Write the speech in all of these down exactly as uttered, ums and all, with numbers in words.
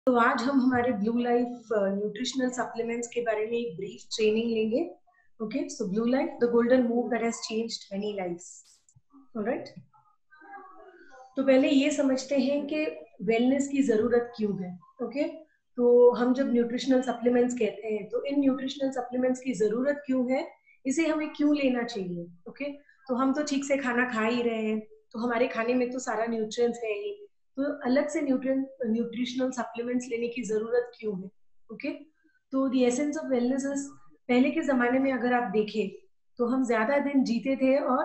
तो आज हम हमारे ब्लू लाइफ न्यूट्रिशनल सप्लीमेंट्स के बारे में एक ब्रीफ ट्रेनिंग लेंगे. Okay, so blue life, the golden move that has changed many lives. Alright, तो पहले ये समझते हैं कि वेलनेस की जरूरत क्यों है. ओके, तो हम जब न्यूट्रिशनल सप्लीमेंट्स कहते हैं तो इन न्यूट्रिशनल सप्लीमेंट्स की जरूरत क्यों है, इसे हमें क्यों लेना चाहिए. ओके, तो हम तो ठीक से खाना खा ही रहे हैं, तो हमारे खाने में तो सारा न्यूट्रिएंट्स है ही, तो अलग से न्यूट्रिएंट न्यूट्रिशनल सप्लीमेंट्स लेने की जरूरत क्यों है. ओके, तो the essence of wellness is, पहले के जमाने में अगर आप देखें तो हम ज्यादा दिन जीते थे और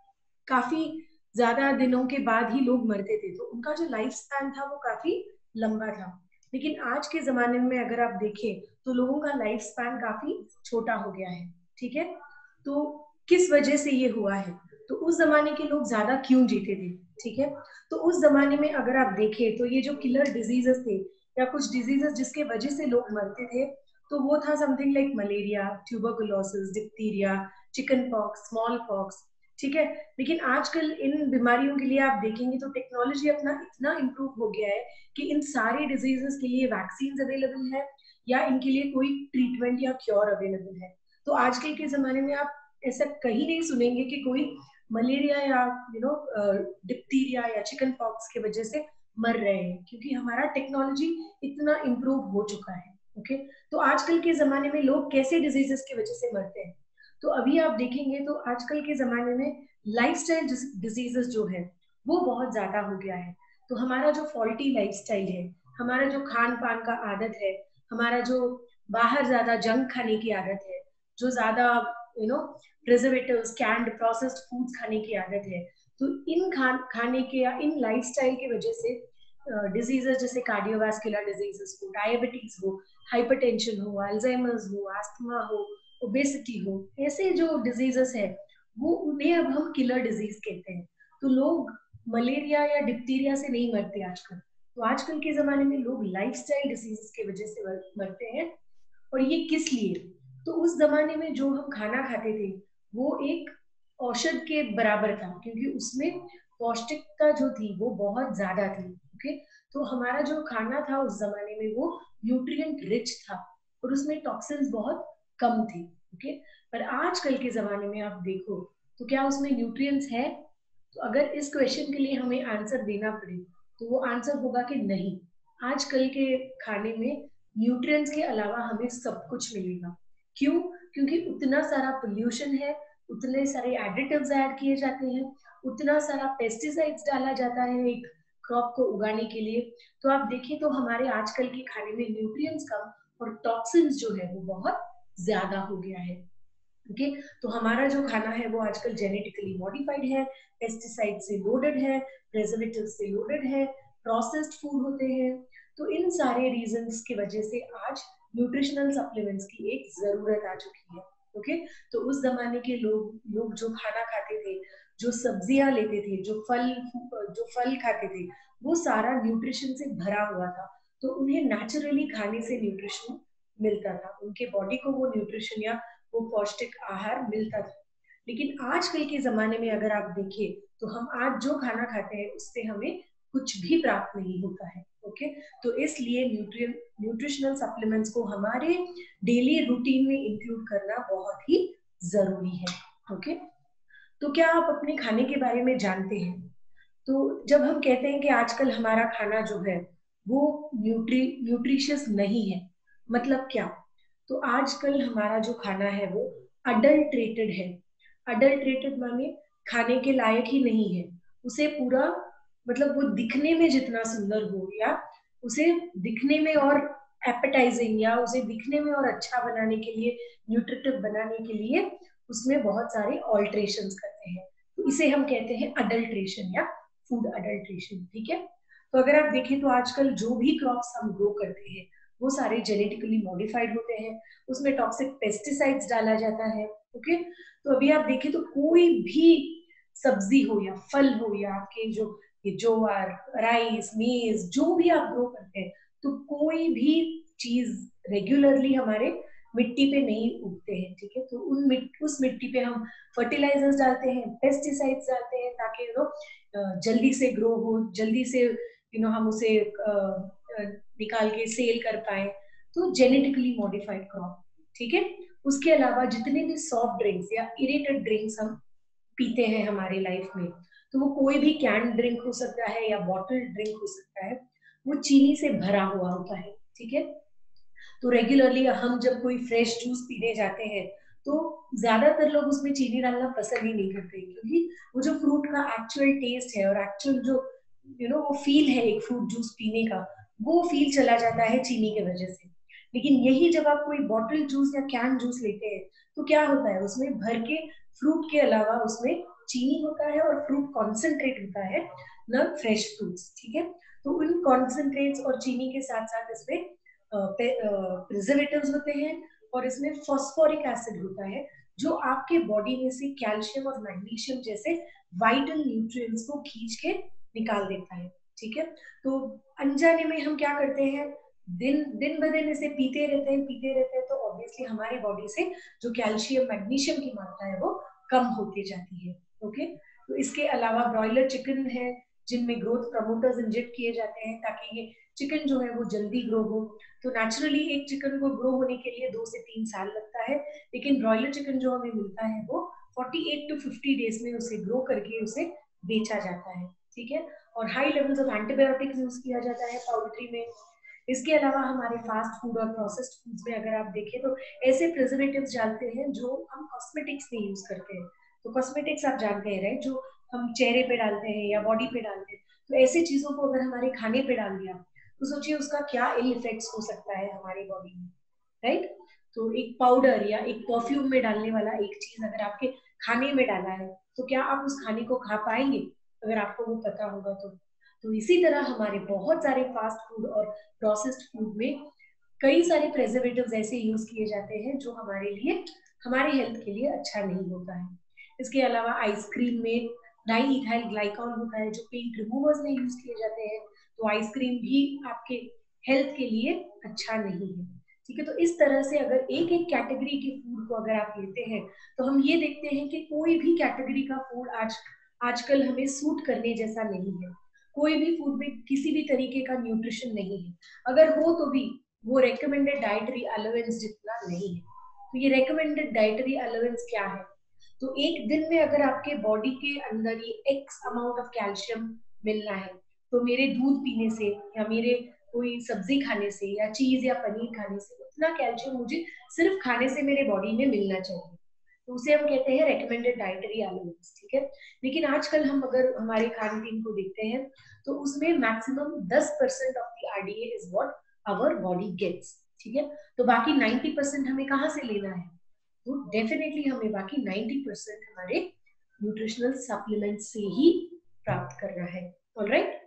काफी ज्यादा दिनों के बाद ही लोग मरते थे, तो उनका जो लाइफ स्पैन था वो काफी लंबा था. लेकिन आज के जमाने में अगर आप देखें तो लोगों का लाइफ स्पैन काफी छोटा हो गया है. ठीक है, तो किस वजह से ये हुआ है, तो उस जमाने के लोग ज्यादा क्यों जीते थे. ठीक है, तो उस जमाने में अगर आप देखें तो ये जो किलर डिजीजेस थे या कुछ डिजीजेस जिसके वजह से लोग मरते थे, तो वो था something like malaria, tuberculosis, diphtheria, chicken pox, small pox. ठीक है, लेकिन आजकल इन बीमारियों के लिए आप देखेंगे तो टेक्नोलॉजी अपना इतना इम्प्रूव हो गया है कि इन सारी डिजीजेस के लिए वैक्सीन अवेलेबल है या इनके लिए कोई ट्रीटमेंट या क्योर अवेलेबल है. तो आजकल के जमाने में आप ऐसा कहीं नहीं सुनेंगे कि कोई मलेरिया या यू नो डिप्थीरिया या चिकन पॉक्स की वजह से मर रहे हैं, क्योंकि हमारा टेक्नोलॉजी इतना इम्प्रूव हो चुका है. ओके, तो आजकल के जमाने में लोग कैसे डिजीजेस की वजह से मरते हैं, तो अभी आप देखेंगे तो आजकल के जमाने में लाइफस्टाइल डिजीजेस जो है वो बहुत ज्यादा हो गया है. तो हमारा जो फॉल्टी लाइफस्टाइल है, हमारा जो खान पान का आदत है, हमारा जो बाहर ज्यादा जंक खाने की आदत है, जो ज्यादा you know preservatives, canned, processed foods खाने की आदत है, तो इन खान खाने के या इन लाइफस्टाइल की वजह से डिजीजेस जैसे कार्डियोवास्कुलर डिजीजेस हो, डायबिटीज हो, हाइपरटेंशन हो, अल्जाइमर्स हो, अस्थमा हो, ओबेसिटी हो, ऐसे जो डिजीजेस है वो उन्हें अब हम किलर डिजीज कहते हैं. तो लोग मलेरिया या डिप्थीरिया से नहीं मरते आजकल, तो आजकल के जमाने में लोग लाइफस्टाइल डिजीजेस की वजह से मरते हैं. और ये किस लिए, तो उस जमाने में जो हम खाना खाते थे वो एक औषध के बराबर था, क्योंकि उसमें पौष्टिकता जो थी वो बहुत ज्यादा थी. ओके, तो हमारा जो खाना था उस जमाने में वो न्यूट्रिएंट रिच था और उसमें टॉक्सिन्स बहुत कम थे. ओके, पर आजकल के जमाने में आप देखो तो क्या उसमें न्यूट्रिएंट्स है, तो अगर इस क्वेश्चन के लिए हमें आंसर देना पड़े तो वो आंसर होगा कि नहीं. आजकल के खाने में न्यूट्रिएंट्स के अलावा हमें सब कुछ मिलेगा. क्यों, क्योंकि उतना सारा पोल्यूशन है, उतने सारे एडिटिव्स ऐड किए जाते हैं, उतना सारा पेस्टिसाइड्स डाला जाता है एक क्रॉप को उगाने के लिए. तो आप देखें तो हमारे आजकल के खाने में न्यूट्रिएंट्स कम और टॉक्सिन्स जो है वो बहुत ज्यादा हो गया है. Okay okay? तो हमारा जो खाना है वो आजकल जेनेटिकली मॉडिफाइड है, पेस्टिसाइड से लोडेड है, प्रिजर्वेटिव से लोडेड है, प्रोसेस्ड फूड होते हैं. तो इन सारे रीजंस की वजह से आज न्यूट्रिशनल सप्लीमेंट्स की एक जरूरत आ चुकी है. Okay okay? तो उस जमाने के लोग लोग जो खाना खाते थे, जो सब्जियां लेते थे, जो फल जो फल खाते थे, वो सारा न्यूट्रिशन से भरा हुआ था. तो उन्हें नेचुरली खाने से न्यूट्रिशन मिलता था, उनके बॉडी को वो न्यूट्रिशन या वो पौष्टिक आहार मिलता था. लेकिन आजकल के जमाने में अगर आप देखें तो हम आज जो खाना खाते हैं उससे हमें कुछ भी प्राप्त नहीं होता है. ओके, तो इसलिए न्यूट्रिय न्यूट्रिशनल सप्लीमेंट्स को हमारे डेली रूटीन में इंक्लूड करना बहुत ही जरूरी है. ओके, तो क्या आप अपने खाने के बारे में जानते हैं, तो जब हम कहते हैं कि आजकल हमारा खाना जो है वो न्यूट्री न्यूट्रिशियस नहीं है, मतलब क्या, तो आजकल हमारा जो खाना है वो अडल्ट्रेटेड है. अडल्ट्रेटेड माने खाने के लायक ही नहीं है. उसे पूरा मतलब वो दिखने में जितना सुंदर हो या उसे दिखने में और एपेटाइजिंग या उसे दिखने में और अच्छा बनाने के लिए, न्यूट्रिटिव बनाने के लिए उसमें बहुत सारे ऑल्ट्रेशंस करते हैं, तो इसे हम कहते हैं अडल्ट्रेशन या फूड अडल्ट्रेशन. ठीक है, तो अगर आप देखें तो आजकल जो भी क्रॉप्स हम ग्रो करते हैं वो सारे जेनेटिकली मॉडिफाइड होते हैं, उसमें टॉक्सिक पेस्टिसाइड्स डाला जाता है. ओके, तो अभी आप देखें तो कोई भी सब्जी हो या फल हो या आपके जो ये ज्वार, राइस, मेज, जो भी आप ग्रो करते हैं, तो कोई भी चीज रेगुलरली हमारे मिट्टी पे नहीं उगते हैं. ठीक है, तो उन मिट, उस मिट्टी पे हम फर्टिलाइजर्स डालते हैं, पेस्टिसाइड्स डालते हैं ताकि यू नो जल्दी से ग्रो हो, जल्दी से यू नो हम उसे निकाल के सेल कर पाए, तो जेनेटिकली मॉडिफाइड क्रॉप, ठीक है। उसके अलावा जितने भी सॉफ्ट ड्रिंक्स या इरेटेड ड्रिंक्स हम पीते हैं हमारे लाइफ में, तो वो कोई भी कैन ड्रिंक हो सकता है या बॉटल ड्रिंक हो सकता है, वो चीनी से भरा हुआ होता है, ठीक है। तो रेगुलरली हम जब कोई फ्रेश जूस पीने जाते हैं तो ज्यादातर लोग उसमें चीनी डालना पसंद ही नहीं करते, क्योंकि वो जो फ्रूट का एक्चुअल टेस्ट है और एक्चुअल जो यू नो वो फील है एक फ्रूट जूस पीने का, वो फील चला जाता है चीनी की वजह से। लेकिन यही जब आप कोई बॉटल जूस या कैन जूस लेते हैं तो क्या होता है, उसमें भर के फ्रूट के अलावा उसमें चीनी होता है और फ्रूट कॉन्सेंट्रेट होता है, न फ्रेश फ्रूट्स, ठीक है। तो उन कॉन्सेंट्रेट्स और चीनी के साथ साथ इसमें प्रिजर्वेटिव्स होते हैं और इसमें फॉस्फोरिक एसिड होता है, जो आपके बॉडी में से कैल्शियम और मैग्नीशियम जैसे वाइटल न्यूट्रिएंट्स को खींच के निकाल देता है, ठीक है। तो अनजाने में हम क्या करते हैं, दिन दिन ब दिन इसे पीते रहते हैं पीते रहते हैं तो ऑब्वियसली हमारी बॉडी से जो कैल्शियम मैग्नीशियम की मात्रा है वो कम होती जाती है, ओके। तो इसके अलावा ब्रॉयलर चिकन है जिनमें ग्रोथ प्रमोटर्स इंजेक्ट किए जाते हैं ताकि ये चिकन जो है वो जल्दी ग्रो हो। तो नेचुरली एक चिकन को ग्रो होने के लिए दो से तीन साल लगता है, लेकिन ब्रॉयलर चिकन जो हमें मिलता है वो अड़तालीस टू पचास डेज में उसे ग्रो करके उसे बेचा जाता है, ठीक है। और high levels of antibiotics use किया जाता है पाउल्ट्री में। इसके अलावा हमारे फास्ट फूड और प्रोसेस्ड फूड्स में अगर आप देखें तो ऐसे प्रिजर्वेटिव्स डालते हैं जो हम कॉस्मेटिक्स में यूज करते हैं। तो कॉस्मेटिक्स आप जानते हैं राइट, जो हम चेहरे पे डालते हैं या बॉडी पे डालते हैं, तो ऐसी चीजों को अगर हमारे खाने पे डाल दिया तो सोचिए उसका क्या इल इफेक्ट्स हो सकता है हमारी बॉडी में, राइट। तो एक पाउडर या एक परफ्यूम में डालने वाला एक चीज अगर आपके खाने में डाला है तो क्या आप उस खाने को खा पाएंगे, अगर आपको वो पता होगा तो। तो इसी तरह हमारे बहुत सारे फास्ट फूड और प्रोसेस्ड फूड में कई सारे प्रेजर्वेटिव्स ऐसे यूज किए जाते हैं जो हमारे लिए हमारे हेल्थ के लिए अच्छा नहीं होता है। इसके अलावा आइसक्रीम में डाई इथाइल ग्लाइकॉल होता है जो पेंट रिमूवर्स में यूज किए जाते हैं, तो आइसक्रीम भी आपके हेल्थ के लिए अच्छा नहीं है, ठीक है। तो इस तरह से अगर एक एक कैटेगरी के फूड को अगर आप लेते हैं तो हम ये देखते हैं कि कोई भी कैटेगरी का फूड आज आजकल हमें सूट करने जैसा नहीं है। कोई भी फूड में किसी भी तरीके का न्यूट्रिशन नहीं है, अगर हो तो भी वो रेकमेंडेड डाइटरी अलाउंस जितना नहीं है। तो ये रेकमेंडेड डाइटरी अलाउंस क्या है, तो एक दिन में अगर आपके बॉडी के अंदर ये एक्स अमाउंट ऑफ कैल्शियम मिलना है, तो मेरे दूध पीने से या मेरे कोई सब्जी खाने से या चीज या पनीर खाने से उतना कैल्शियम मुझे सिर्फ खाने से मेरे बॉडी में मिलना चाहिए, तो उसे हम कहते हैं रेकमेंडेड डाइटरी अलाउंस, ठीक है। लेकिन आजकल हम अगर हमारे खान पीन को देखते हैं तो उसमें maximum ten percent of the RDA is what our body gets, ठीक है। तो बाकी नाइंटी परसेंट हमें कहाँ से लेना है, तो डेफिनेटली हमें बाकी नाइंटी परसेंट हमारे न्यूट्रिशनल सप्लीमेंट से ही प्राप्त करना है, ऑलराइट।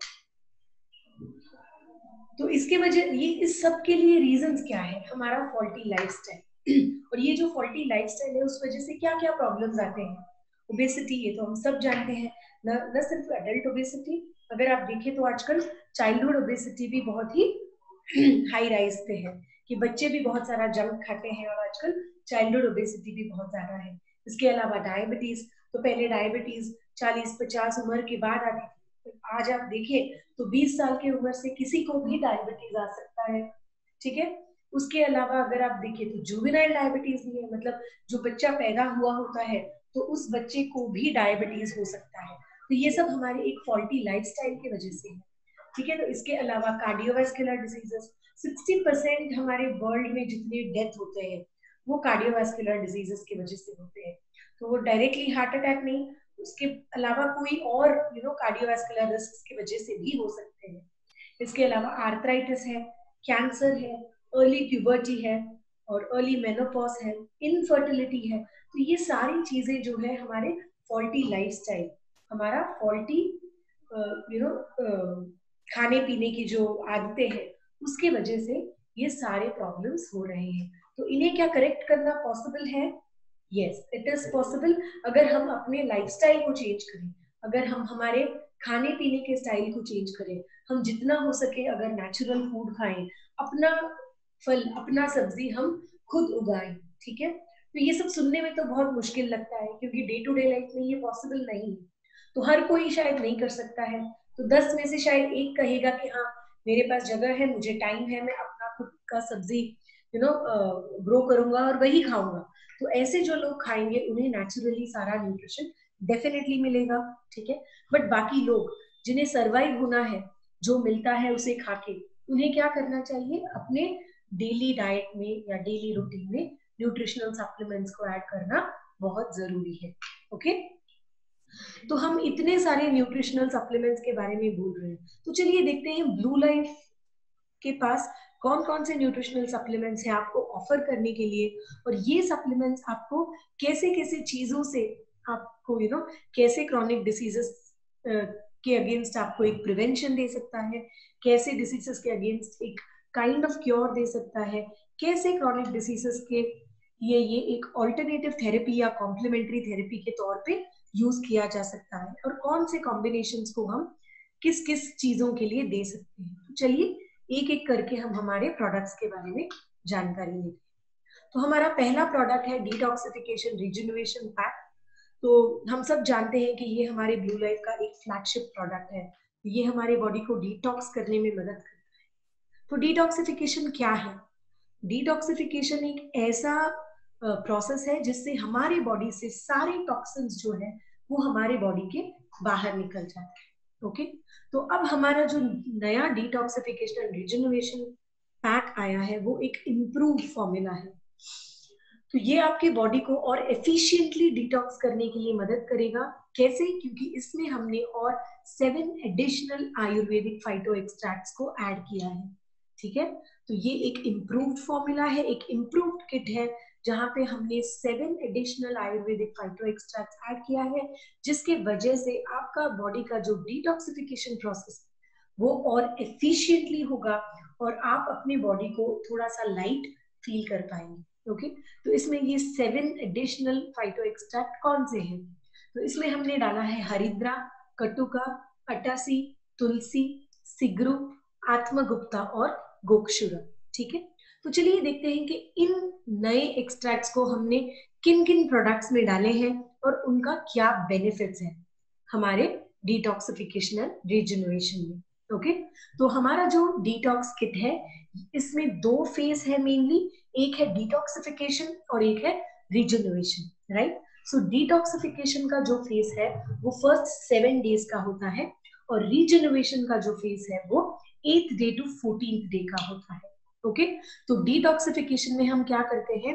तो इसके वजह ये इस सब के लिए रीजंस क्या है, हमारा फॉल्टी लाइफस्टाइल और ये जो फॉल्टी लाइफस्टाइल है उस वजह से क्या क्या प्रॉब्लम्स आते हैं। ओबेसिटी, ये तो हम सब जानते हैं, न न सिर्फ एडल्ट ओबेसिटी, अगर आप देखें तो आजकल चाइल्डहुड ओबेसिटी भी बहुत ही हाई राइज पे है कि बच्चे भी बहुत सारा जंक खाते हैं और आजकल चाइल्डहुड ओबेसिटी भी बहुत ज्यादा है। इसके अलावा डायबिटीज, तो पहले डायबिटीज चालीस पचास उम्र के बाद आती थी, आज आप देखिए तो बीस साल की उम्र से किसी को भी डायबिटीज आ सकता है, ठीक है। उसके अलावा अगर आप देखिए तो जुवेनाइल डायबिटीज भी है, मतलब जो बच्चा पैदा हुआ होता है तो उस बच्चे को भी डायबिटीज हो सकता है। तो ये सब हमारे एक फॉल्टी लाइफस्टाइल की वजह से है, ठीक है। तो इसके अलावा कार्डियोवास्कुलर डिजीजेस, सिक्सटी परसेंट हमारे वर्ल्ड में जितने डेथ होते हैं वो कार्डियोवास्कुलर डिजीजेस की वजह से होते हैं। तो वो डायरेक्टली हार्ट अटैक नहीं, उसके अलावा कोई और यू नो कार्डियोवास्कुलर रिस्क की वजह से भी हो सकते हैं। इसके अलावा आर्थराइटिस है, कैंसर है, अर्ली प्यूबर्टी है और अर्ली मेनोपॉज है, इनफर्टिलिटी है। तो ये सारी चीजें जो है हमारे फॉल्टी लाइफस्टाइल, हमारा फॉल्टी यू नो खाने पीने की जो आदतें हैं उसके वजह से ये सारे प्रॉब्लम्स हो रहे हैं। तो इन्हें क्या करेक्ट करना पॉसिबल है? यस, इट इज पॉसिबल, अगर हम अपने लाइफस्टाइल को चेंज करें, अगर हम हमारे खाने पीने के स्टाइल को चेंज करें, हम जितना हो सके अगर नेचुरल फूड खाएं, अपना फल अपना सब्जी हम खुद उगाएं, ठीक है। तो ये सब सुनने में तो बहुत मुश्किल लगता है क्योंकि डे टू डे लाइफ में ये पॉसिबल नहीं है, तो हर कोई शायद नहीं कर सकता है। तो दस में से शायद एक कहेगा कि हाँ मेरे पास जगह है, मुझे टाइम है, मैं अपना खुद का सब्जी यू नो ग्रो करूंगा और वही खाऊंगा, तो ऐसे जो लोग खाएंगे उन्हें नेचुरली सारा न्यूट्रिशन डेफिनेटली मिलेगा, ठीक है। बट बाकी लोग जिन्हें सरवाइव होना है, जो मिलता है उसे खा के, उन्हें क्या करना चाहिए, अपने डेली डाइट में या डेली रूटीन में न्यूट्रिशनल सप्लीमेंट्स को ऐड करना बहुत जरूरी है। ओके, तो हम इतने सारे न्यूट्रिशनल सप्लीमेंट्स के बारे में बोल रहे हैं, तो चलिए देखते हैं ब्लू लाइफ के पास कौन कौन से न्यूट्रिशनल सप्लीमेंट्स हैं आपको ऑफर करने के लिए, और ये सप्लीमेंट्स आपको कैसे कैसे चीजों से आपको यू नो कैसे क्रॉनिक डिसीजेस के अगेंस्ट आपको एक प्रिवेंशन दे सकता है, कैसे डिसीजेस के अगेंस्ट एक काइंड ऑफ क्योर दे सकता है, कैसे क्रॉनिक डिसीजेस के ये ये एक ऑल्टरनेटिव थेरेपी या कॉम्प्लीमेंट्री थेरेपी के तौर पे यूज किया जा सकता है, और कौन से कॉम्बिनेशंस को हम किस किस चीजों के लिए दे सकते हैं। तो चलिए एक एक करके हम हमारे प्रोडक्ट्स के बारे में जानकारी लेते हैं। तो हमारा पहला प्रोडक्ट है डिटॉक्सिफिकेशन रिजुनोवेशन पैक। तो हम सब जानते हैं कि ये हमारे ब्लू लाइफ का एक फ्लैगशिप प्रोडक्ट है, ये हमारे बॉडी को डिटॉक्स करने में मदद करता है। तो डिटॉक्सिफिकेशन क्या है? डिटॉक्सिफिकेशन एक ऐसा प्रोसेस है जिससे हमारे बॉडी से सारे टॉक्सिन्स जो है वो हमारे बॉडी के बाहर निकल जाते हैं। ओके, तो अब हमारा जो नया डिटॉक्सिफिकेशन एंड रिजुनोवेशन पैक आया है वो एक इम्प्रूव्ड फॉर्मूला है। तो ये आपके बॉडी को और एफिशिएंटली डिटॉक्स करने के लिए मदद करेगा। कैसे? क्योंकि इसमें हमने और seven additional Ayurvedic phyto extracts को ऐड किया है, ठीक है। तो ये एक इम्प्रूव्ड फॉर्मूला है, एक इम्प्रूव्ड किट है जहां पे हमने seven additional Ayurvedic phyto extracts add किया है, जिसके वजह से आपका बॉडी का जो डिटॉक्सिफिकेशन प्रोसेस वो और एफिशिएंटली होगा और आप अपने बॉडी को थोड़ा सा लाइट फील कर पाएंगे। ओके, तो इसमें ये सेवन एडिशनल फाइटो एक्सट्रैक्ट कौन से हैं? तो इसमें हमने डाला है हरिद्रा, कटुका, अटासी, तुलसी, सिगरू, आत्मगुप्ता और गोक्षुरा, ठीक है। तो चलिए देखते हैं कि इन नए एक्सट्रैक्ट्स को हमने किन किन प्रोडक्ट्स में डाले हैं और उनका क्या बेनिफिट्स है हमारे डिटॉक्सिफिकेशन एंड रिजुनोवेशन में। ओके, तो हमारा जो डिटॉक्स किट है इसमें दो फेज है मेनली, एक है डिटॉक्सिफिकेशन और एक है रिजुनोवेशन, राइट। सो डिटॉक्सिफिकेशन का जो फेज है वो फर्स्ट सेवन डेज का होता है और रिजुनोवेशन का जो फेज है वो एथ डे टू फोर्टीन्थ डे का होता है। ओके, तो डिटॉक्सिफिकेशन में हम क्या करते हैं,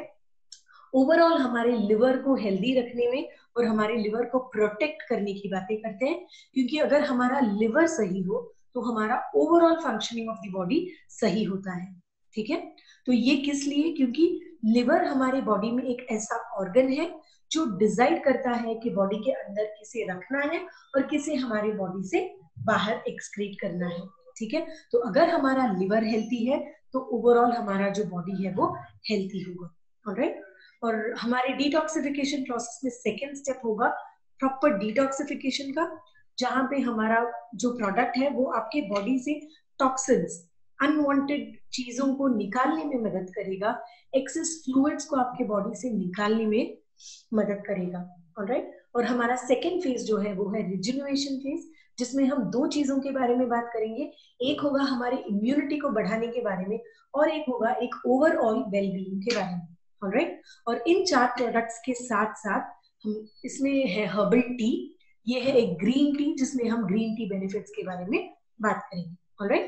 ओवरऑल हमारे लिवर को हेल्दी रखने में और हमारे लिवर को प्रोटेक्ट करने की बातें करते हैं, क्योंकि अगर हमारा लिवर सही हो तो हमारा overall functioning of the body सही होता है, ठीक है। तो ये किस लिए? क्योंकि लिवर हमारे बॉडी में एक ऐसा ऑर्गन है जो डिसाइड करता है कि बॉडी के अंदर किसे रखना है और किसे हमारे बॉडी से बाहर एक्सक्रीट करना है, ठीक है। तो अगर हमारा लिवर हेल्थी है तो ओवरऑल हमारा जो बॉडी है वो हेल्थी होगा, ऑलराइट। और हमारे डिटॉक्सिफिकेशन प्रोसेस में सेकेंड स्टेप होगा प्रॉपर डिटॉक्सिफिकेशन का, जहां पे हमारा जो प्रोडक्ट है वो आपके बॉडी से टॉक्सिन्स, अनवांटेड चीजों को निकालने में मदद करेगा, एक्सेस फ्लूइड्स को आपके बॉडी से निकालने में मदद करेगा, ऑलराइट। और हमारा सेकेंड फेज जो है वो है रिजुनोवेशन फेज, जिसमें हम दो चीजों के बारे में बात करेंगे, एक होगा हमारी इम्यूनिटी को बढ़ाने के बारे में और एक होगा एक ओवरऑल वेलबीइंग के बारे में, ऑलराइट। और इन चार प्रोडक्ट्स के साथ साथ हम इसमें है हर्बल टी, ये है एक ग्रीन टी जिसमें हम ग्रीन टी बेनिफिट्स के बारे में बात करेंगे, ऑलराइट।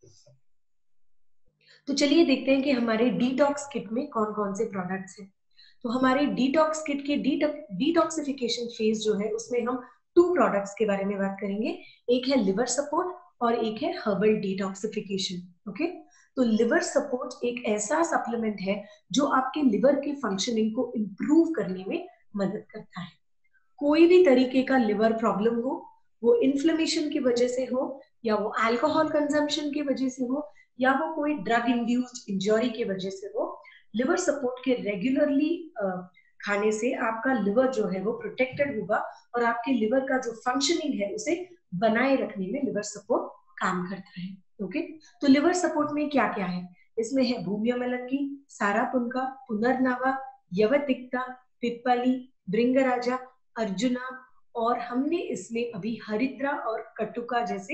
तो चलिए देखते हैं कि हमारे डिटॉक्स किट में कौन कौन से प्रोडक्ट्स हैं। तो हमारे डिटॉक्स किट के डिटॉक्सिफिकेशन फेज जो है उसमें हम टू प्रोडक्ट्स के बारे में बात करेंगे, एक है लिवर सपोर्ट और एक है हर्बल डिटॉक्सिफिकेशन। ओके, तो लिवर सपोर्ट एक ऐसा सप्लीमेंट है जो आपके लिवर के फंक्शनिंग को इम्प्रूव करने में मदद करता है। कोई भी तरीके का लिवर प्रॉब्लम हो, वो इन्फ्लेमेशन की वजह से हो या वो अल्कोहल कंजम्पशन की वजह से हो या वो कोई ड्रग इंड्यूस्ड इंजरी की वजह से हो, लिवर सपोर्ट के रेगुलरली खाने से आपका लिवर जो है वो प्रोटेक्टेड होगा और आपके लिवर का जो फंक्शनिंग है उसे बनाए रखने में लिवर सपोर्ट काम करता है। ओके, तो लिवर सपोर्ट में क्या क्या है? इसमें है भूम्यमलक्की, सारापुनका, पुनर्नवा, यवतिक्ता, पिप्पली, भृंगराजा, अर्जुना और हमने इसमें अभी हरिद्रा और कटुका जैसे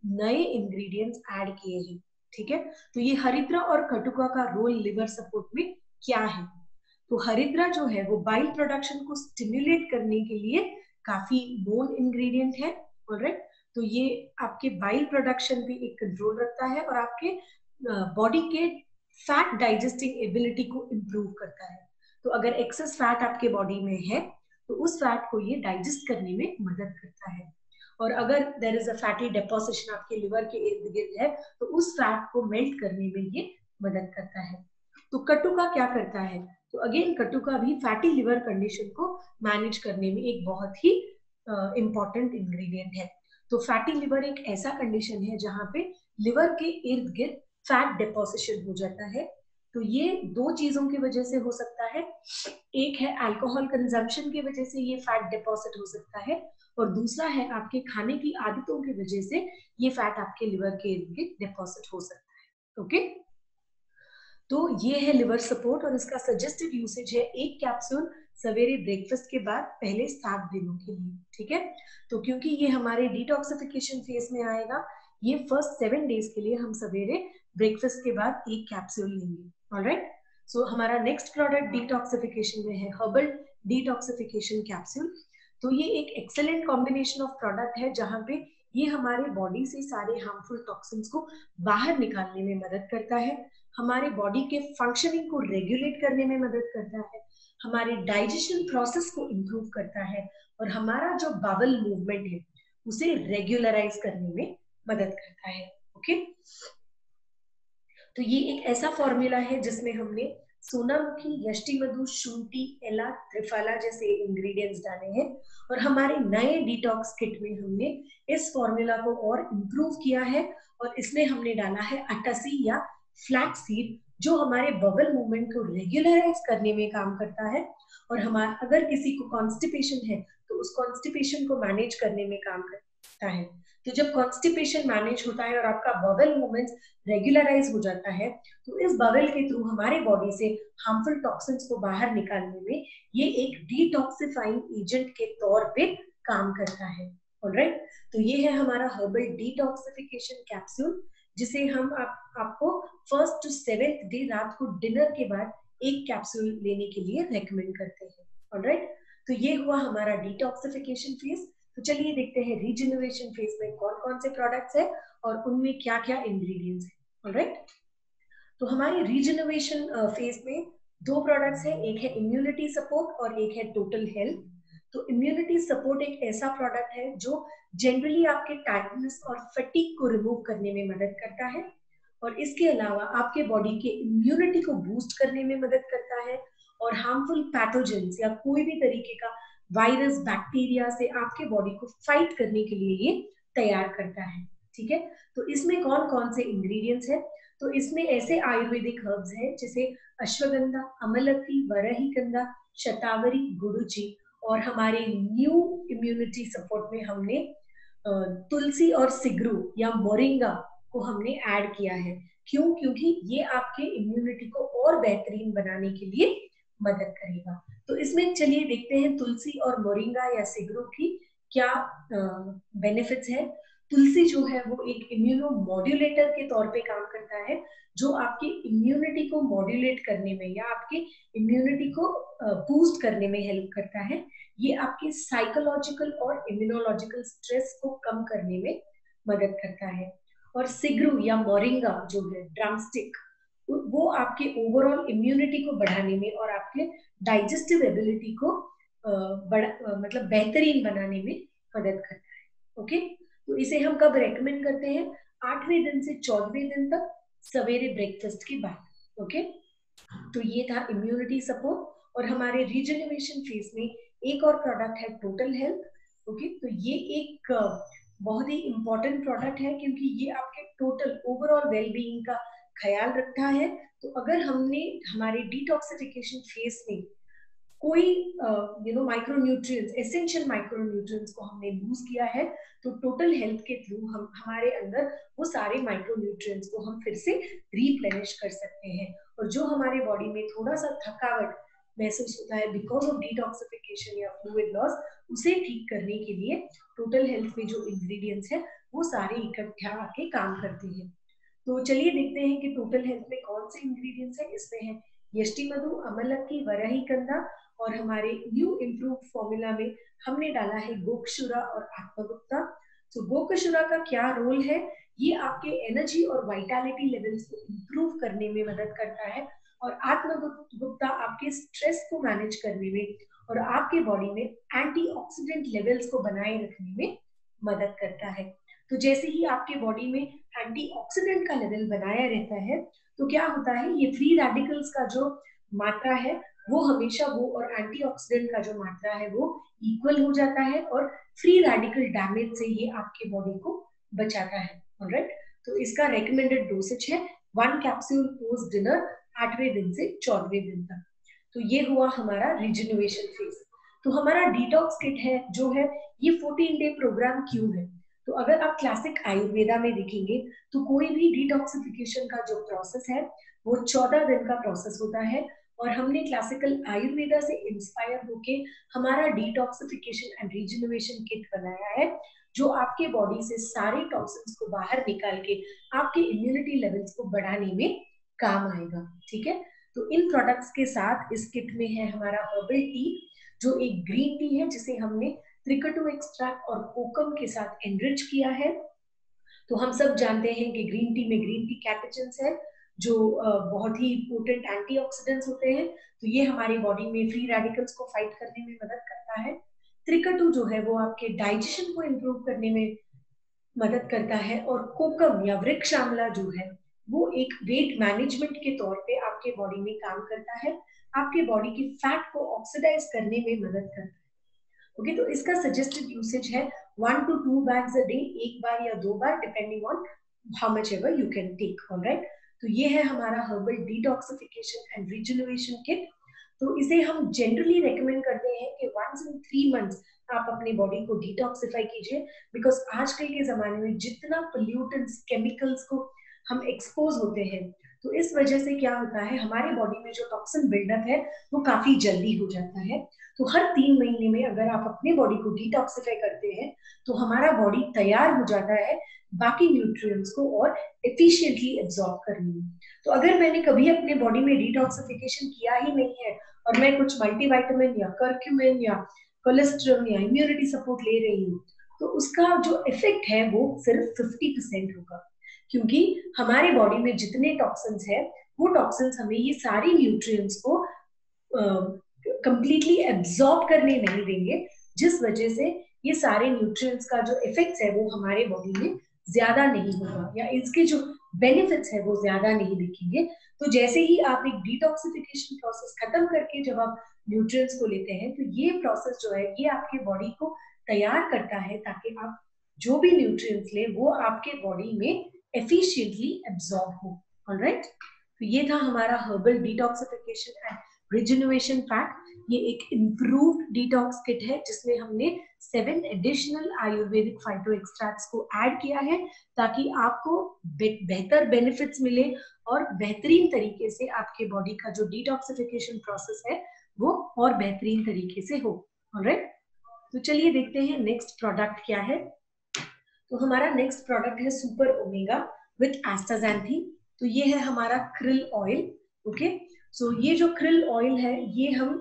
नए इंग्रेडिएंट्स ऐड किए हैं, ठीक है। तो ये हरिद्रा और कटुका का रोल लिवर सपोर्ट में क्या है? तो हरिद्रा जो है वो बाइल प्रोडक्शन को स्टिमुलेट करने के लिए काफी नोन इंग्रेडिएंट है, ऑलराइट। तो ये आपके बाइल प्रोडक्शन पे एक कंट्रोल रखता है और आपके बॉडी के फैट डाइजेस्टिंग एबिलिटी को इम्प्रूव करता है। तो अगर एक्सेस फैट आपके बॉडी में है तो उस फैट को ये डाइजेस्ट करने में मदद करता है। और अगर there is a fatty deposition आपके लिवर के इर्द गिर्द है तो उस फैट को मेल्ट करने में ये मदद करता है। तो कटुका क्या करता है? तो अगेन कटुका भी फैटी लिवर कंडीशन को मैनेज करने में एक बहुत ही इंपॉर्टेंट इंग्रेडिएंट है। तो फैटी लिवर एक ऐसा कंडीशन है जहां पे लिवर के इर्द गिर्द फैट डेपोजिशन हो जाता है। तो ये दो चीजों की वजह से हो सकता है, एक है अल्कोहल कंजम्पशन की वजह से ये फैट डिपॉजिट हो सकता है और दूसरा है आपके खाने की आदतों की वजह से ये फैट आपके लिवर के इर्द गिर्द डिपॉजिट हो सकता है। ओके, तो ये है लिवर सपोर्ट और इसका सजेस्टेड यूसेज है एक कैप्सूल सवेरे ब्रेकफास्ट के बाद पहले सात दिनों के लिए, ठीक है। तो क्योंकि ये हमारे डिटॉक्सिफिकेशन फेज में आएगा, ये फर्स्ट सेवन डेज के लिए हम सवेरे ब्रेकफास्ट के बाद एक कैप्सूल लेंगे, ऑलराइट। सो हमारा नेक्स्ट प्रोडक्ट डिटॉक्सिफिकेशन में है हर्बल डिटॉक्सिफिकेशन कैप्सूल। तो ये एक एक्सेलेंट कॉम्बिनेशन ऑफ प्रोडक्ट है जहां पे ये हमारे बॉडी से सारे हार्मफुल टॉक्सिन्स को बाहर निकालने में मदद करता है, हमारे बॉडी के फंक्शनिंग को रेगुलेट करने में मदद करता है, हमारे डाइजेशन प्रोसेस को इम्प्रूव करता है और हमारा जो बावल मूवमेंट है उसे रेगुलराइज करने में मदद करता है। ओके, तो ये एक ऐसा फॉर्मूला है जिसमें हमने सोनामुखी, यष्टि मधु, शुंठी, एला, त्रिफला जैसे इंग्रेडिएंट्स डाले हैं और हमारे नए डिटॉक्स किट में हमने इस फॉर्मूला को और इम्प्रूव किया है और इसमें हमने डाला है अटसी या फ्लैक्स सीड जो हमारे बबल मूवमेंट को रेगुलराइज करने में काम करता है और हमारा अगर किसी को कॉन्स्टिपेशन है तो उस कॉन्स्टिपेशन को मैनेज करने में काम करता है। तो जब कॉन्स्टिपेशन मैनेज होता है और आपका बबल मूवमेंट्स रेगुलराइज हो जाता है तो इस बबल के थ्रू हमारे बॉडी से हार्मफुल टॉक्सिन्स को बाहर निकालने में ये एक डिटॉक्सिफाइंग एजेंट के तौर पे काम करता है, ऑलराइट। तो ये है हमारा हर्बल डिटॉक्सिफिकेशन कैप्सूल जिसे हम आप, आपको फर्स्ट टू सेवेंथ डे रात को डिनर के बाद एक कैप्सूल लेने के लिए रेकमेंड करते हैं, ऑलराइट। तो ये हुआ हमारा डिटॉक्सिफिकेशन फेज। तो चलिए देखते हैं रीजनरेशन फेज में कौन कौन से प्रोडक्ट्स है और उनमें क्या क्या इंग्रेडिएंट्स है, ऑलराइट। तो हमारे रीजनरेशन फेज में दो प्रोडक्ट्स है, एक है इम्यूनिटी सपोर्ट और एक है टोटल हेल्थ। तो इम्यूनिटी सपोर्ट एक ऐसा प्रोडक्ट है जो जनरली आपके टायर्डनेस और फटीग को रिमूव करने में मदद करता है और इसके अलावा आपके बॉडी के इम्यूनिटी को बूस्ट करने में मदद करता है और हार्मफुल पैथोजेंस या कोई भी तरीके का वायरस, बैक्टीरिया से आपके बॉडी को फाइट करने के लिए ये तैयार करता है, ठीक है। तो इसमें कौन कौन से इंग्रेडिएंट्स है? तो इसमें ऐसे आयुर्वेदिक हर्ब्स हैं जैसे अश्वगंधा, अमलकी, वरहीगंधा, शतावरी, गुडुचि और हमारे न्यू इम्यूनिटी सपोर्ट में हमने तुलसी और सिगरू या मोरिंगा को हमने ऐड किया है। क्यों? क्योंकि ये आपके इम्यूनिटी को और बेहतरीन बनाने के लिए मदद करेगा। तो इसमें चलिए देखते हैं तुलसी और मोरिंगा या सिगरू की क्या बेनिफिट्स है। तुलसी जो है वो एक इम्यूनो मॉड्यूलेटर के तौर पे काम करता है जो आपकी इम्यूनिटी को मॉड्यूलेट करने में या आपके इम्यूनिटी को बूस्ट करने में हेल्प करता है। ये आपके साइकोलॉजिकल और इम्यूनोलॉजिकल स्ट्रेस को कम करने में मदद करता है। और सिगरू या मोरिंगा जो है ड्रमस्टिक, वो आपके ओवरऑल इम्यूनिटी को बढ़ाने में और आपके डाइजेस्टिव एबिलिटी को बढ़ा मतलब बेहतरीन बनाने में मदद करता है। ओके, तो इसे हम कब रेकमेंड करते हैं? आठवें दिन से चौदहवें दिन तक सवेरे ब्रेकफास्ट के बाद। ओके, तो ये था इम्यूनिटी सपोर्ट और हमारे रीजनरेशन फेज में एक और प्रोडक्ट है टोटल हेल्थ। ओके, तो ये एक बहुत ही इंपॉर्टेंट प्रोडक्ट है क्योंकि ये आपके टोटल ओवरऑल वेलबीइंग का ख्याल रखता है। तो अगर हमने हमारे डिटॉक्सिफिकेशन फेज में कोई you know micronutrients, essential micronutrients को हमने लूज किया है तो टोटल हेल्थ के थ्रू हम हमारे अंदर वो सारे माइक्रोन्यूट्रिएंट्स को हम फिर से रिप्लेनिश कर सकते हैं और जो हमारे बॉडी में थोड़ा सा थकावट महसूस होता है बिकॉज ऑफ डिटॉक्सिफिकेशन या फ्लूइड लॉस, उसे ठीक करने के लिए टोटल हेल्थ में जो इंग्रेडिएंट्स है वो सारे इकट्ठा आके काम करते हैं। तो चलिए देखते हैं कि टोटल हेल्थ में कौन से इंग्रेडिएंट्स हैं। इसमें है यष्टि मधु, अमलक्की, वराही कंदा, और हमारे न्यू इम्प्रूव फॉर्मूला में हमने डाला है गोक्षुरा और आत्मगुप्ता। तो गोक्षुरा का क्या रोल है, ये आपके एनर्जी और वाइटैलिटी लेवल्स को इम्प्रूव करने में मदद करता है, और आत्मगुप्ता आपके स्ट्रेस को मैनेज करने में और आपके बॉडी में एंटीऑक्सीडेंट लेवल्स को बनाए रखने में मदद करता है। तो जैसे ही आपके बॉडी में एंटीऑक्सीडेंट का लेवल बनाया रहता है तो क्या होता है, ये फ्री रेडिकल्स का जो मात्रा है वो हमेशा वो और एंटीऑक्सीडेंट का जो मात्रा है वो इक्वल हो जाता है, और फ्री रेडिकल डैमेज से ये आपके बॉडी को बचाता है। ऑलराइट, तो इसका रेकमेंडेड डोसेज है वन कैप्सूल पोस्ट डिनर, आठवें दिन से चौदहवें दिन तक। तो ये हुआ हमारा रिजेन्युएशन फेज। तो हमारा डिटॉक्स किट है जो है ये फोर्टीन डे प्रोग्राम क्यों है, तो अगर आप क्लासिक आयुर्वेदा में देखेंगे तो कोई भी डिटॉक्सिफिकेशन का जो प्रोसेस है वो चौदह दिन का प्रोसेस होता है, और हमने क्लासिकल आयुर्वेदा से इंस्पायर होके हमारा डिटॉक्सिफिकेशन एंड रिजेन्युएशन किट बनाया है, जो आपके बॉडी से सारे टॉक्सिन्स को बाहर निकाल के आपके इम्यूनिटी लेवल्स को बढ़ाने में काम आएगा। ठीक है, तो इन प्रोडक्ट्स के साथ इस किट में है हमारा हर्बल टी, जो एक ग्रीन टी है जिसे हमने त्रिकटु एक्सट्रैक्ट और कोकम के साथ एनरिच किया है। तो हम सब जानते हैं कि ग्रीन टी में ग्रीन टी कैटेचिन्स है जो बहुत ही पोटेंट एंटीऑक्सीडेंट्स होते हैं, तो ये हमारी बॉडी में फ्री रेडिकल्स को फाइट करने में मदद करता है। त्रिकटु जो है वो आपके डाइजेशन को इम्प्रूव करने में मदद करता है, और कोकम या वृक्ष आंवला जो है वो एक वेट मैनेजमेंट के तौर पे आपके बॉडी में काम करता है, आपके बॉडी की फैट को ऑक्सीडाइज करने में मदद करता है। ओके okay, तो इसका सजेस्टेड यूसेज है one to two bags a day, एक बार या दो बार depending on how much ever you can take. Alright, तो ये है हमारा herbal detoxification and rejuvenation kit. तो इसे हम जनरली रेकमेंड करते हैं कि वंस इन थ्री मंथ्स आप अपनी बॉडी को डिटॉक्सिफाई कीजिए, बिकॉज आजकल के जमाने में जितना पोल्यूटेंट्स केमिकल्स को हम एक्सपोज होते हैं, तो इस वजह से क्या होता है हमारे बॉडी में जो टॉक्सिन बिल्डअप है वो काफी जल्दी हो जाता है। तो हर तीन महीने में अगर आप अपने बॉडी को डिटॉक्सिफाई करते हैं तो हमारा बॉडी तैयार हो जाता है बाकी न्यूट्रिएंट्स को और एफिशिएंटली एब्जॉर्ब करने में। तो अगर मैंने कभी अपने बॉडी में डिटॉक्सिफिकेशन किया ही नहीं है और मैं कुछ मल्टीविटामिन या कर्क्यूमिन या कोलेस्ट्रॉल या इम्यूनिटी सपोर्ट ले रही हूँ, तो उसका जो इफेक्ट है वो सिर्फ फिफ्टी परसेंट होगा, क्योंकि हमारे बॉडी में जितने टॉक्सिन्स है वो टॉक्सिन्स हमें ये सारी न्यूट्रिएंट्स को कंप्लीटली uh, एब्जॉर्ब करने नहीं देंगे, जिस वजह से ये सारे न्यूट्रिएंट्स का जो इफेक्ट्स है वो हमारे बॉडी में ज्यादा नहीं होगा, या इसके जो बेनिफिट्स है वो ज्यादा नहीं दिखेंगे। तो जैसे ही आप एक डिटॉक्सिफिकेशन प्रोसेस खत्म करके जब आप न्यूट्रिएंट्स को लेते हैं, तो ये प्रोसेस जो है ये आपके बॉडी को तैयार करता है ताकि आप जो भी न्यूट्रिएंट्स ले वो आपके बॉडी में एफिशिएंटली एब्जॉर्ब हो। ऑलराइट, तो ये था हमारा herbal detoxification and rejuvenation pack. ये एक इम्प्रूव्ड डिटॉक्स किट है जिसमें हमने seven additional Ayurvedic phyto extracts को ऐड किया है ताकि आपको बेहतर बेनिफिट्स मिले और बेहतरीन तरीके से आपके बॉडी का जो डिटॉक्सिफिकेशन प्रोसेस है वो और बेहतरीन तरीके से हो। ऑलराइट, तो चलिए देखते हैं नेक्स्ट प्रोडक्ट क्या है। तो हमारा नेक्स्ट प्रोडक्ट है सुपर ओमेगा विथ एस्टाज़ैंथीन। तो ये है हमारा krill ऑयल। ओके, सो ये जो krill ऑयल है ये हम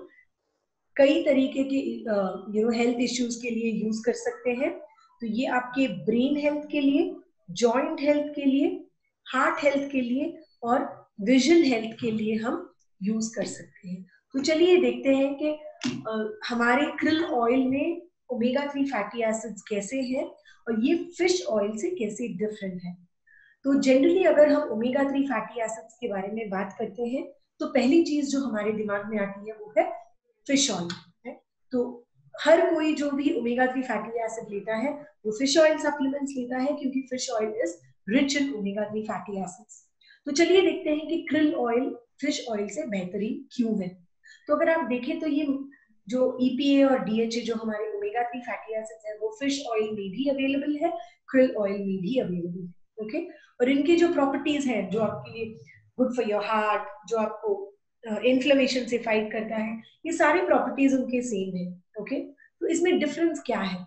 कई तरीके के यू नो हेल्थ इश्यूज के लिए यूज कर सकते हैं। तो ये आपके ब्रेन हेल्थ के लिए, जॉइंट हेल्थ के लिए, हार्ट हेल्थ के लिए और विजन हेल्थ के लिए हम यूज कर सकते हैं। तो चलिए देखते हैं कि uh, हमारे krill ऑयल में ओमेगा थ्री फैटी एसिड्स कैसे हैं और ये फिश ऑयल से कैसे डिफरेंट है। तो जनरली अगर हम ओमेगा थ्री फैटी एसिड्स के बारे में बात करते हैं तो पहली चीज जो हमारे दिमाग में आती है वो है फिश ऑयल है। तो हर कोई जो भी ओमेगा थ्री फैटी एसिड लेता है वो फिश ऑयल सप्लीमेंट्स लेता है क्योंकि fish oil is rich in omega three fatty acids. तो चलिए देखते हैं कि krill ऑयल फिश ऑयल से बेहतरीन क्यों है। तो अगर आप देखें तो ये जो E P A और D H A जो हमारे ओमेगा थ्री फैटी एसिड्स है वो फिश ऑयल में भी अवेलेबल है, krill ऑयल में भी अवेलेबल है। ओके, और इनकी जो प्रॉपर्टीज हैं जो आपके लिए गुड फॉर योर हार्ट, जो आपको इन्फ्लेमेशन uh, से फाइट करता है, ये सारी प्रॉपर्टीज उनके सेम है। ओके, तो इसमें डिफरेंस क्या है?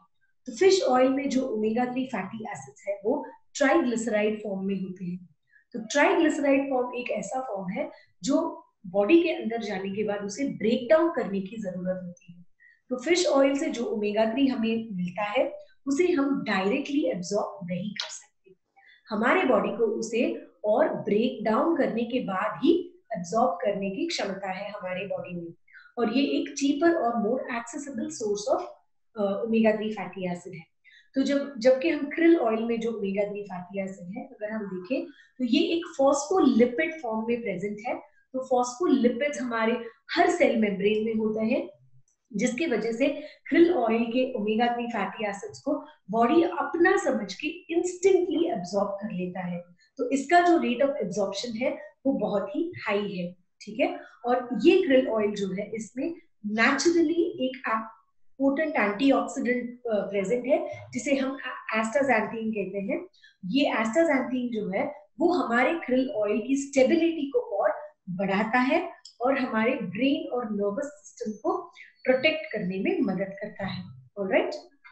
तो फिश ऑयल में जो ओमेगा थ्री फैटी एसिड्स है वो ट्राइग्लिसराइड फॉर्म में होते हैं। तो ट्राइग्लिसराइड फॉर्म एक ऐसा फॉर्म है जो बॉडी के अंदर जाने के बाद उसे ब्रेक डाउन करने की जरूरत होती है। तो फिश ऑयल से जो ओमेगा थ्री हमें मिलता है उसे हम डायरेक्टली एब्जॉर्ब नहीं कर सकते, हमारे बॉडी को उसे और ब्रेक डाउन करने के बाद ही एब्जॉर्ब करने की क्षमता है हमारे बॉडी में, और ये एक चीपर और more accessible source of omega three fatty acid है। तो जब जबकि हम krill ऑयल में जो ओमेगा थ्री फैटी एसिड है अगर हम देखें तो ये एक फॉस्फोलिपिड फॉर्म में प्रेजेंट है। तो फॉस्फोलिपिड्स हमारे हर सेल मेम्ब्रेन में होते हैं, जिसकी वजह से krill ऑयल के ओमेगा थ्री फैटी एसिड्स को बॉडी अपना समझ के इंस्टेंटली एब्जॉर्ब कर लेता है। तो इसका जो रेट ऑफ एब्जॉर्प्शन है वो बहुत ही हाई है, ठीक है। और ये krill ऑयल जो है इसमें नेचुरली एक पोटेंट एंटीऑक्सीडेंट प्रेजेंट है जिसे हम एस्टाज़ैंथीन कहते हैं। ये एस्टाज़ैंथीन जो है वो हमारे krill ऑयल की स्टेबिलिटी को और बढ़ाता है और हमारे ब्रेन और नर्वस सिस्टम को प्रोटेक्ट करने में मदद करता है। ऑलराइट,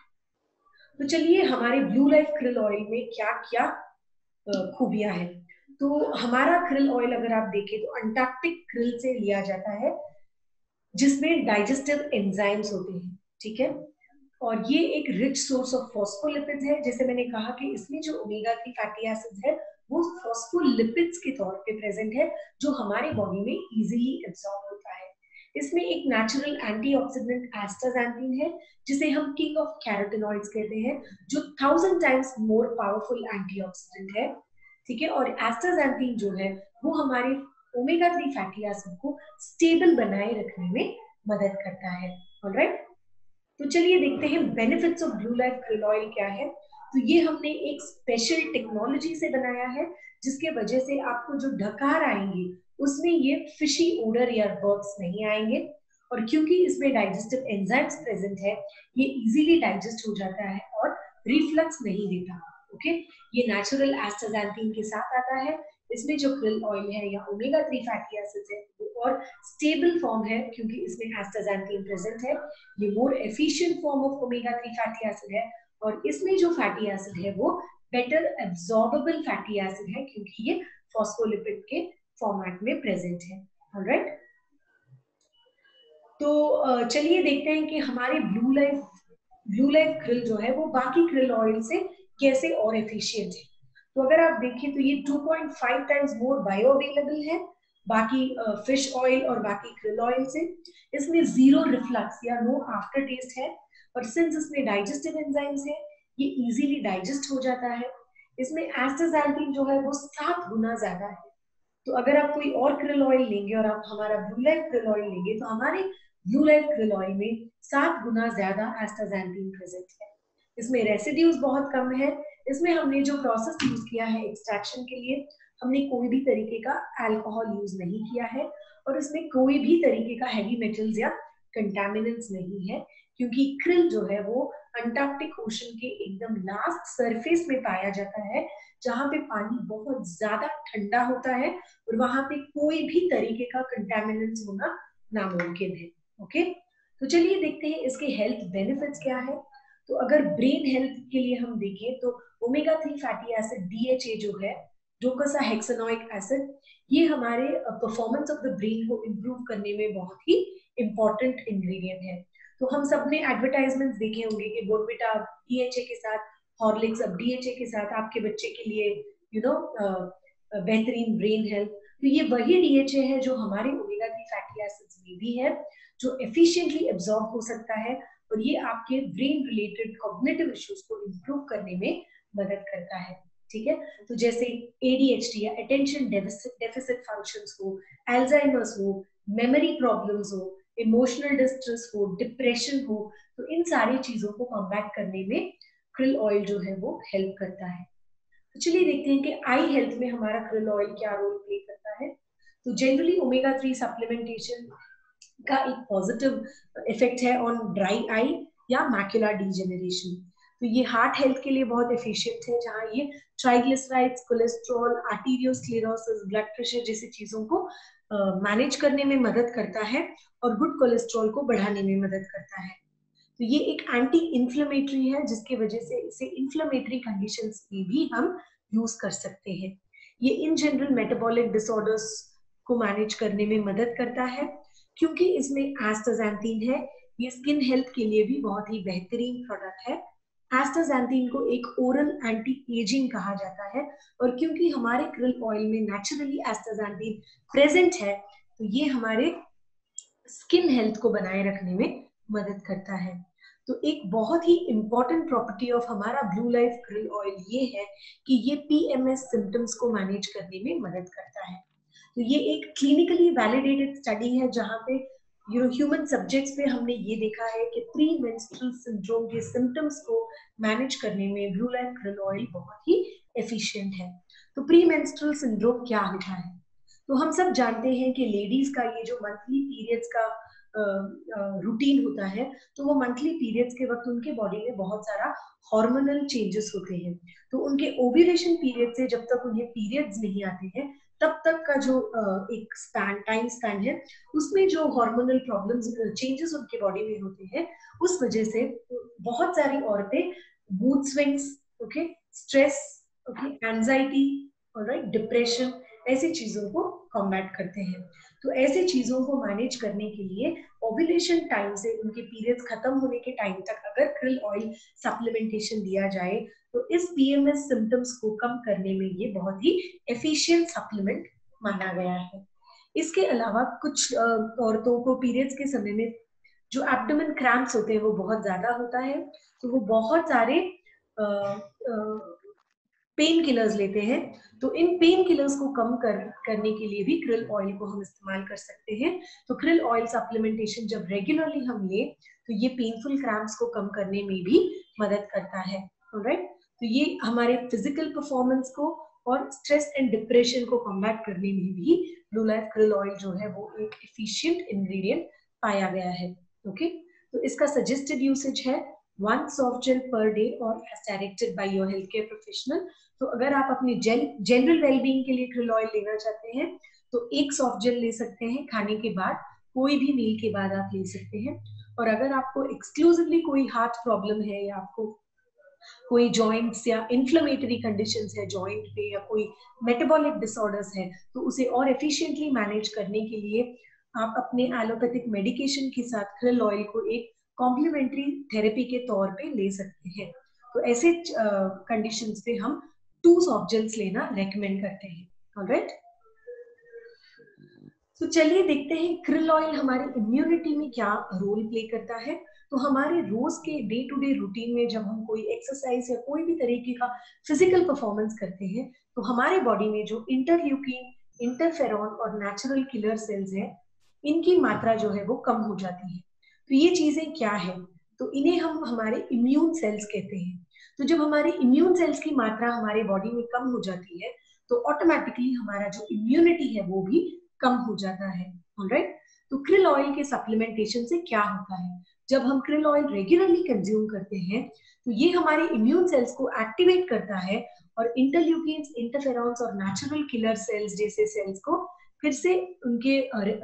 तो चलिए हमारे ब्लू लाइफ krill ऑयल में क्या क्या खूबियां हैं। तो हमारा krill ऑयल अगर आप देखें तो अंटार्कटिक krill से लिया जाता है जिसमें डाइजेस्टिव एंजाइम्स होते हैं, ठीक है। और ये एक रिच सोर्स ऑफ फॉस्फोलिपिड्स है, जैसे मैंने कहा कि इसमें जो ओमेगा थ्री फैटी एसिड्स है वो फॉस्फोलिपिड्स के तौर पे प्रेजेंट है जो हमारे बॉडी में इजीली एब्जॉर्ब होता है। इसमें एक नेचुरल एंटीऑक्सीडेंट एस्टाज़ैंथीन है जिसे हम किंग ऑफ कैरोटीनॉइड्स कहते हैं, जो thousand times more powerful antioxidant है, ठीक है। और एस्टाज़ैंथीन जो है वो हमारे ओमेगा थ्री फैटी एसिड को स्टेबल बनाए रखने में मदद करता है। ऑलराइट, तो चलिए देखते हैं benefits of blue life krill oil क्या है। तो ये हमने एक स्पेशल टेक्नोलॉजी से बनाया है जिसके वजह से आपको जो डकार आएंगे उसमें ये फिशी ओडर या बर्ड्स नहीं आएंगे, और क्योंकि इसमें डाइजेस्टिव एंजाइम्स प्रेजेंट है ये इजीली डाइजेस्ट हो जाता है और रिफ्लक्स नहीं देता। ओके, ये नेचुरल एस्टाज़ैंथीन के साथ आता है। इसमें जो krill ऑयल है या ओमेगा थ्री फैटी एसिड्स है वो और स्टेबल फॉर्म है क्योंकि इसमें एस्टाज़ैंथीन प्रेजेंट है। ये more efficient form of omega three fatty acid है, और इसमें जो फैटी एसिड है वो बेटर एब्जॉर्बेबल फैटी एसिड है क्योंकि ये फॉस्फोलिपिड के फॉर्मेट में प्रेजेंट है। ऑलराइट, तो चलिए देखते हैं कि हमारे blue life blue life krill जो है वो बाकी krill ऑयल से कैसे और एफिशिएंट है। तो अगर आप देखें तो ये two point five times more bio available है बाकी फिश uh, ऑयल और बाकी krill ऑयल से। इसमें जीरो रिफ्लक्स या नो आफ्टर टेस्ट है, और सिंस इसमें डाइजेस्टिव एंजाइम्स है ये इजीली डाइजेस्ट हो जाता है। इसमें एस्टाज़ैंथीन जो है वो सात गुना ज्यादा है। तो अगर आप कोई और krill ऑयल लेंगे और आप हमारा ब्लू लाइफ krill ऑयल लेंगे तो हमारे ब्लू लाइफ krill ऑयल में सात गुना ज्यादा एस्टाज़ैंथीन प्रेजेंट है। इसमें रेसिड्यूज बहुत कम है। इसमें हमने जो प्रोसेस यूज किया है एक्सट्रैक्शन के लिए, हमने कोई भी तरीके का अल्कोहल यूज नहीं किया है, और इसमें कोई भी तरीके का हैवी मेटल्स या कंटामिनेंट्स नहीं है, क्योंकि krill जो है वो अंटार्कटिक ओशन के एकदम लास्ट सरफेस में पाया जाता है जहां पे पानी बहुत ज्यादा ठंडा होता है और वहां पे कोई भी तरीके का कंटामिनेंट्स होना नामुमकिन है। ओके, तो चलिए देखते हैं इसके हेल्थ बेनिफिट्स क्या है। तो अगर ब्रेन हेल्थ के लिए हम देखें तो omega three fatty acid D H A जो है, डोकोसाहेक्सानोइक एसिड, ये हमारे परफॉर्मेंस ऑफ द ब्रेन को इम्प्रूव करने में बहुत ही इंपॉर्टेंट इंग्रेडिएंट है। तो हम सब ने एडवर्टाइजमेंट्स देखे होंगे कि बोर्नविटा डी एच ए के साथ, हॉर्लिक्स अब डी एच ए के साथ आपके बच्चे के लिए यू नो बेहतरीन ब्रेन हेल्थ। तो ये वही डी एच ए है जो हमारे ओमेगा थ्री फैटी एसिड्स में भी है, जो एफिशिएंटली एब्जॉर्ब हो सकता है, और ये आपके ब्रेन रिलेटेड कॉग्निटिव इश्यूज को इम्प्रूव करने में मदद करता है। ठीक है, तो जैसे ए डी एच डी या अटेंशन डेफिसिट फंक्शंस हो, अल्जाइमर्स हो, मेमोरी प्रॉब्लम्स हो, इमोशनल डिस्ट्रेस हो, डिप्रेशन हो, तो इन सारी चीजों को कॉम्बैट करने में krill ऑयल जो है वो हेल्प करता है। तो चलिए देखते हैं कि आई हेल्थ में हमारा krill ऑयल क्या रोल प्ले करता है। तो जनरली ओमेगा थ्री सप्लीमेंटेशन का एक पॉजिटिव इफेक्ट है ऑन ड्राई आई या मैक्युलर डीजेनरेशन। तो ये हार्ट हेल्थ के लिए बहुत एफिशिएंट है, जहां ये triglycerides, cholesterol, arteriosclerosis, blood pressure जैसी चीजों को मैनेज uh, करने में मदद करता है और गुड कोलेस्ट्रॉल को बढ़ाने में मदद करता है। तो ये एक एंटी इन्फ्लेमेटरी है, जिसकी वजह से इसे इन्फ्लेमेटरी कंडीशंस में भी हम यूज कर सकते हैं। ये इन जनरल मेटाबॉलिक डिसऑर्डर्स को मैनेज करने में मदद करता है, क्योंकि इसमें एस्टाक्सांथिन है। ये स्किन हेल्थ के लिए भी बहुत ही बेहतरीन प्रोडक्ट है। एस्टाक्सांथिन को एक ओरल एंटी एजिंग कहा जाता है, और क्योंकि हमारे krill ऑयल में नेचुरली एस्टाक्सांथिन प्रेजेंट है, तो ये हमारे स्किन हेल्थ को बनाए रखने में मदद करता है। तो एक बहुत ही इंपॉर्टेंट प्रॉपर्टी ऑफ हमारा ब्लू लाइफ krill ऑयल ये है कि ये पीएमएस सिम्टम्स को मैनेज करने में मदद करता है। तो ये एक क्लिनिकली वैलिडेटेड स्टडी है, जहां पे यू नो ह्यूमन सब्जेक्ट्स पे हमने ये देखा है कि प्री मेंस्ट्रुअल सिंड्रोम के सिम्टम्स को मैनेज करने में ब्लू लाइफ krill ऑयल बहुत ही एफिशिएंट है। तो प्री मेंस्ट्रुअल सिंड्रोम क्या होता है? तो हम सब जानते हैं कि लेडीज का ये जो मंथली पीरियड्स का रूटीन uh, uh, होता है, तो वो मंथली पीरियड्स के वक्त उनके बॉडी में बहुत सारा हार्मोनल चेंजेस होते हैं। तो उनके ओव्यूलेशन पीरियड से जब तक उन्हें पीरियड्स नहीं आते हैं, तब तक का जो uh, एक स्पैन टाइम स्पैन है, उसमें जो हार्मोनल प्रॉब्लम्स चेंजेस उनके बॉडी में होते हैं, उस वजह से बहुत सारी औरतें mood swings, okay, stress, okay, anxiety, alright, depression, ऐसी चीजों को कॉम्बैट करते हैं। तो ऐसी चीजों को मैनेज करने के लिए ओव्यूलेशन टाइम से उनके पीरियड्स खत्म होने के टाइम तक अगर krill ऑयल सप्लीमेंटेशन दिया जाए, तो इस पीएमएस सिम्टम्स को कम करने में ये बहुत ही एफिशिएंट सप्लीमेंट माना गया है। इसके अलावा कुछ औरतों को पीरियड्स के समय में जो एब्डोमेन क्रैम्प्स होते हैं वो बहुत ज्यादा होता है, तो वो बहुत सारे आ, आ, पेन किलर्स लेते हैं। तो इन पेन किलर्स को कम कर करने के लिए भी krill ऑयल को हम इस्तेमाल कर सकते हैं। तो krill ऑयल सप्लीमेंटेशन जब रेगुलरली हम ले, तो ये पेनफुल क्रैम्प्स को कम करने में भी मदद करता है। ऑलराइट, तो ये हमारे फिजिकल परफॉर्मेंस को और स्ट्रेस एंड डिप्रेशन को कॉम्बैट करने में भी ब्लू लाइफ krill ऑयल जो है वो एक एफिशिएंट इंग्रेडिएंट पाया गया है। ओके, तो इसका सजेस्टेड यूसेज है one soft gel per day और as directed by your health care professional. तो अगर आप अपनी जनरल वेलबींग के लिए krill ऑयल लेना चाहते हैं, तो एक सॉफ्ट जेल ले सकते हैं खाने के बाद, कोई भी मील के बाद आप ले सकते हैं। और अगर आपको एक्सक्लूसिवली कोई हार्ट प्रॉब्लम है, या आपको कोई जॉइंट्स या इन्फ्लेमेटरी कंडीशंस है जॉइंट पे, या कोई मेटाबॉलिक डिसऑर्डर्स है, तो उसे और एफिशिएंटली मैनेज करने के लिए आप अपने एलोपैथिक मेडिकेशन के साथ krill ऑयल को एक कॉम्प्लीमेंट्री थेरेपी के तौर पे ले सकते हैं। तो ऐसे कंडीशंस uh, पे हम टू सॉफ्ट जेल्स लेना रेकमेंड करते हैं। ऑलराइट, तो चलिए देखते हैं krill ऑयल हमारी इम्यूनिटी में क्या रोल प्ले करता है। तो हमारे रोज के डे टू डे रूटीन में जब हम कोई एक्सरसाइज या कोई भी तरीके का फिजिकल परफॉर्मेंस करते हैं, तो हमारे बॉडी में जो इंटरल्यूकिन, इंटरफेरॉन और नेचुरल किलर सेल्स है, इनकी मात्रा जो है वो कम हो जाती है। तो ये चीजें क्या है? तो इन्हें हम हमारे इम्यून सेल्स कहते हैं। तो जब हमारे इम्यून सेल्स की मात्रा हमारे बॉडी में कम हो जाती है, तो ऑटोमेटिकली हमारा जो इम्यूनिटी है वो भी कम हो जाता है। ऑलराइट, तो krill ऑयल के सप्लीमेंटेशन से क्या होता है? जब हम krill ऑयल रेगुलरली कंज्यूम करते हैं, तो ये हमारे इम्यून सेल्स को एक्टिवेट करता है, और इंटरल्यूकिन्स, इंटरफेरॉन्स और नेचुरल किलर सेल्स जैसे सेल्स को फिर से उनके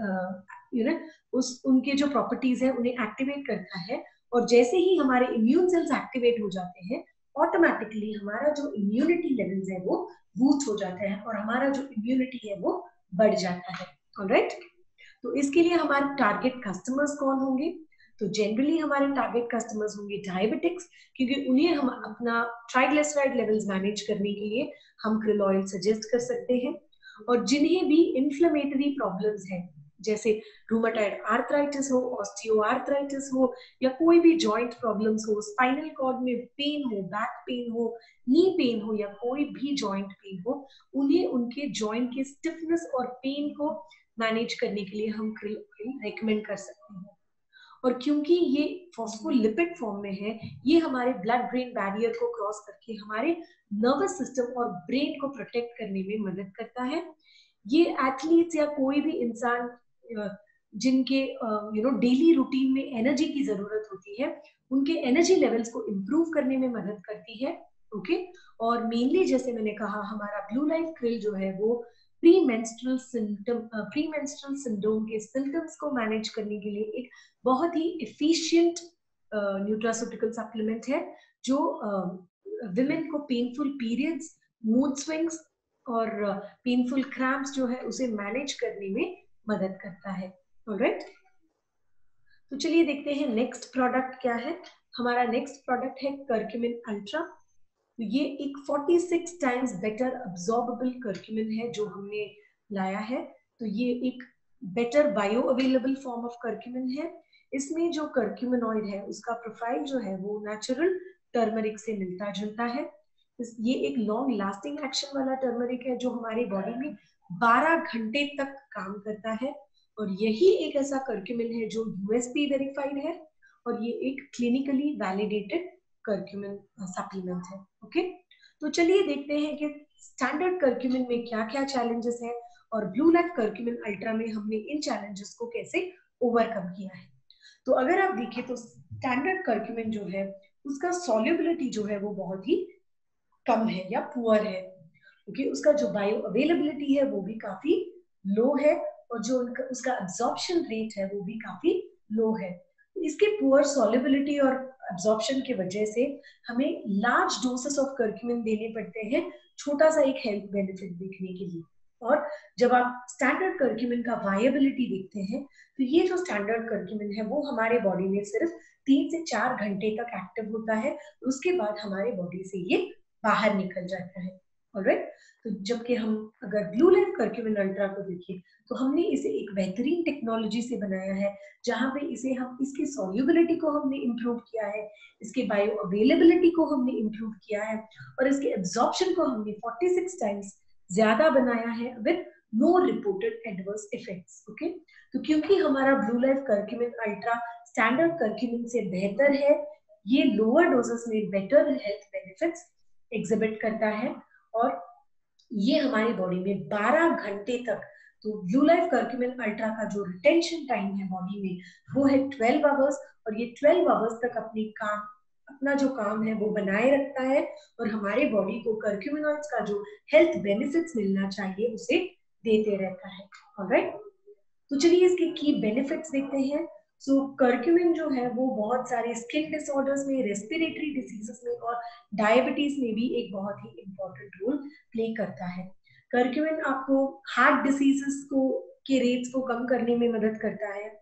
यू नो उस उनके जो प्रॉपर्टीज है उन्हें एक्टिवेट करता है। और जैसे ही हमारे इम्यून सेल्स एक्टिवेट हो जाते हैं, ऑटोमेटिकली हमारा जो इम्यूनिटी लेवल्स है वो बूस्ट हो जाता है, और हमारा जो इम्यूनिटी है वो बढ़ जाता है। ऑलराइट, तो इसके लिए हमारे टारगेट कस्टमर्स कौन होंगे? तो जनरली हमारे टारगेट कस्टमर्स होंगे डायबिटिक्स, क्योंकि उन्हें हम अपना ट्राइग्लिसराइड लेवल्स मैनेज करने के लिए हम krill ऑयल सजेस्ट कर सकते हैं। और जिन्हें भी इन्फ्लेमेटरी प्रॉब्लम्स है, जैसे रूमेटॉइड आर्थराइटिस हो, ऑस्टियोआर्थराइटिस हो, या कोई भी जॉइंट प्रॉब्लम्स हो, स्पाइनल कॉर्ड में पेन हो, बैक पेन हो, नी पेन हो, या कोई भी जॉइंट पेन हो, उन्हें उनके जॉइंट के स्टिफनेस और पेन को मैनेज करने के लिए हम krill ऑयल रेकमेंड कर सकते हैं। और क्योंकि ये फॉस्फोलिपिड फॉर्म में है, ये हमारे ब्लड ब्रेन बैरियर को क्रॉस करके हमारे नर्वस सिस्टम और ब्रेन को प्रोटेक्ट करने में मदद करता है। ये एथलीट्स या कोई भी इंसान जिनके यू नो डेली रूटीन में एनर्जी की जरूरत होती है, उनके एनर्जी लेवल्स को इम्प्रूव करने में मदद करती है। ओके, और मेनली जैसे मैंने कहा, हमारा ब्लू लाइफ krill जो है वो premenstrual symptom premenstrual syndrome के सिम्टम्स को मैनेज करने के लिए एक बहुत ही एफिशिएंट न्यूट्रास्यूटिकल सप्लीमेंट है जो विमेन uh, को पेनफुल पीरियड्स, मूड स्विंग्स और पेनफुल uh, क्रैम्प्स जो है उसे मैनेज करने में मदद करता है। ऑलराइट, तो चलिए देखते हैं नेक्स्ट प्रोडक्ट क्या है। हमारा नेक्स्ट प्रोडक्ट है कर्क्यूमिन अल्ट्रा। तो ये एक छियालीस टाइम्स बेटर अब्सॉर्बेबल कर्क्यूमिन है जो हमने लाया है। तो ये एक better bio available form of curcumin है। इसमें जो कर्क्यूमिनॉइड है उसका प्रोफाइल जो है वो नेचुरल टर्मरिक से मिलता जुलता है। ये एक लॉन्ग लास्टिंग एक्शन वाला टर्मरिक है जो हमारी बॉडी में बारह घंटे तक काम करता है और यही एक ऐसा कर्क्यूमिन है जो यूएसपी वेरीफाइड है और ये एक क्लिनिकली वैलिडेटेड कर्क्यूमिन सप्लीमेंट है। ओके, तो चलिए देखते हैं कि स्टैंडर्ड कर्क्यूमिन में क्या क्या चैलेंजेस हैं और ब्लू लाइफ कर्क्यूमिन अल्ट्रा में हमने इन चैलेंजेस को कैसे ओवरकम किया है। तो अगर आप देखें तो स्टैंडर्ड कर्क्यूमिन जो है उसका सॉल्युबिलिटी जो है वो बहुत ही कम है या पुअर है, क्योंकि उसका जो बायो अवेलेबिलिटी है वो भी काफी लो है और जो उनका उसका एब्जॉर्प्शन रेट है वो भी काफी लो है। इसके पुअर सॉल्युबिलिटी और एब्जॉर्प्शन की वजह से हमें लार्ज डोसेस ऑफ कर्क्यूमिन देने पड़ते हैं छोटा सा एक हेल्थ बेनिफिट देखने के लिए। और जब आप स्टैंडर्ड कर्क्यूमिन का वायबिलिटी देखते हैं तो ये जो स्टैंडर्ड कर्क्यूमिन है वो हमारे बॉडी में सिर्फ तीन से चार घंटे तक एक्टिव होता है, उसके बाद हमारे बॉडी से ये बाहर निकल जाता है। ऑलराइट, तो जबकि हम अगर ब्लू लाइफ कर्क्यूमिन अल्ट्रा को देखिए तो हमने इसे एक बेहतरीन टेक्नोलॉजी से बनाया है जहां पे इसे हम इसकी सॉल्युबिलिटी को हमने इम्प्रूव किया है, इसके बायो अवेलेबिलिटी को हमने इम्प्रूव किया है और इसके एब्जॉर्प्शन को हमने छियालीस टाइम्स ज्यादा बनाया है with no reported adverse effects. Okay, तो क्योंकि हमारा blue life curcumin ultra standard curcumin से बेहतर है, ये लोअर डोजेस में बेटर हेल्थ बेनिफिट्स एग्जिबिट करता है और ये हमारी बॉडी में बारह घंटे तक, तो ब्लू लाइफ कर्क्यूमिन अल्ट्रा का जो रिटेंशन टाइम है बॉडी में वो है ट्वेल्व आवर्स और ये ट्वेल्व आवर्स तक अपनी काम अपना जो काम है वो बनाए रखता है और हमारे बॉडी को कर्क्यूमिनॉइड्स का जो हेल्थ बेनिफिट्स मिलना चाहिए उसे देते रहता है। ऑलराइट, तो चलिए इसके की बेनिफिट्स देखते हैं। सो so, कर्क्यूमिन जो है वो बहुत सारे स्किन डिसऑर्डर्स में, रेस्पिरेटरी डिसीजेस में और डायबिटीज में भी एक बहुत ही इंपॉर्टेंट रोल प्ले करता है। कर्क्यूमिन आपको हार्ट डिसीजेस को के रेट्स को कम करने में मदद करता है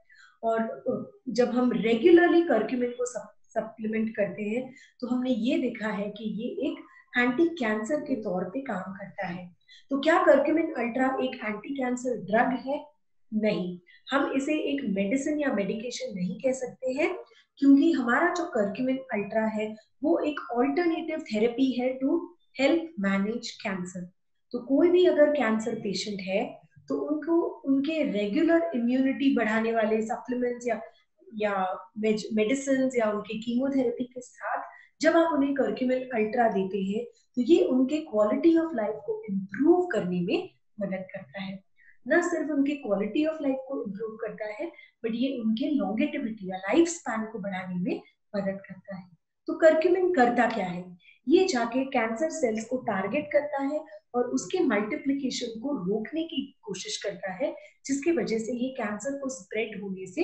और जब हम रेगुलरली कर्क्यूमिन को सप्लीमेंट करते हैं तो हमने ये देखा है कि ये एक एंटी कैंसर के तौर पे काम करता है। तो क्या कर्क्यूमिन अल्ट्रा एक एंटी कैंसर ड्रग है? नहीं, हम इसे एक मेडिसिन या मेडिकेशन नहीं कह सकते हैं क्योंकि हमारा जो कर्क्यूमिन अल्ट्रा है वो एक ऑल्टरनेटिव थेरेपी है टू हेल्प मैनेज कैंसर। तो कोई भी अगर कैंसर पेशेंट है तो उनको उनके रेगुलर इम्यूनिटी बढ़ाने वाले सप्लीमेंट्स या या मेडिसिन या उनके कीमोथेरेपी के साथ जब आप उन्हें कर्क्यूमिन अल्ट्रा देते हैं तो ये उनके क्वालिटी ऑफ लाइफ को इम्प्रूव करने में मदद करता है। न सिर्फ उनके क्वालिटी ऑफ लाइफ को इम्प्रूव करता है बट ये उनके लॉन्गेटिविटी या लाइफ स्पैन को बढ़ाने में मदद करता है। तो कर्क्यूमिन करता क्या है? ये जाके कैंसर सेल्स को टारगेट करता है और उसके मल्टीप्लिकेशन को रोकने की कोशिश करता है, जिसकी वजह से ये कैंसर को स्प्रेड होने से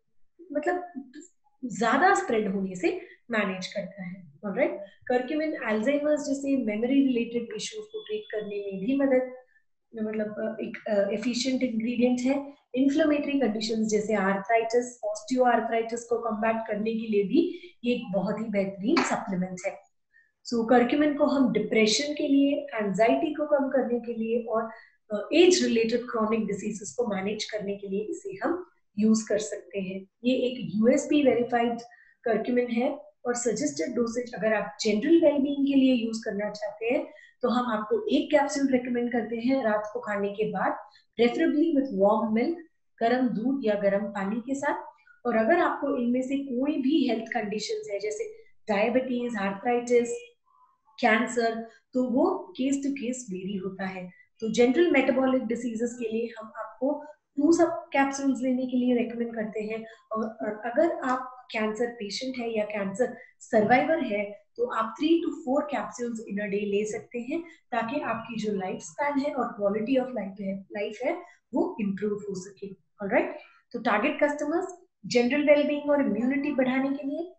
मतलब ज्यादा स्प्रेड होने से मैनेज करता है। ऑलराइट, कर्क्यूमिन अल्जाइमर्स जैसे मेमोरी रिलेटेड इश्यूज को ट्रीट करने में भी मदद मतलब एक एफिशिएंट इंग्रेडिएंट है। इन्फ्लेमेटरी कंडीशंस जैसे आर्थराइटिस, ऑस्टियोआर्थराइटिस को कम्बैट करने के लिए भी ये एक बहुत ही बेहतरीन सप्लीमेंट है। सो so, कर्क्यूमिन को हम डिप्रेशन के लिए, एंजाइटी को कम करने के लिए और एज रिलेटेड क्रॉनिक डिसीजेस को मैनेज करने के लिए इसे हम यूज कर सकते हैं। ये एक यूएसपी वेरीफाइड कर्क्यूमिन है और सजेस्टेड डोसेज अगर आप जनरल वेलबीइंग के लिए यूज करना चाहते हैं तो हम आपको एक कैप्सूल रेकमेंड करते हैं रात को खाने के बाद, प्रेफरेबली विद वार्म मिल्क, गर्म दूध या गर्म पानी के साथ। और अगर आपको इनमें से कोई भी हेल्थ कंडीशंस है जैसे डायबिटीज, आर्थराइटिस, कैंसर, तो वो केस टू केस वेरी होता है। तो जनरल मेटाबॉलिक डिसीजेस के लिए हम आपको टू सब कैप्सूल्स लेने के लिए रेकमेंड करते हैं और अगर आप कैंसर पेशेंट है या कैंसर सर्वाइवर है तो आप three to four capsules in a day ले सकते हैं ताकि आपकी जो लाइफ स्पैन है और क्वालिटी ऑफ लाइफ है लाइफ है वो इम्प्रूव हो सके। ऑलराइट, तो टारगेट कस्टमर्स जनरल वेलबीइंग और इम्यूनिटी बढ़ाने के लिए,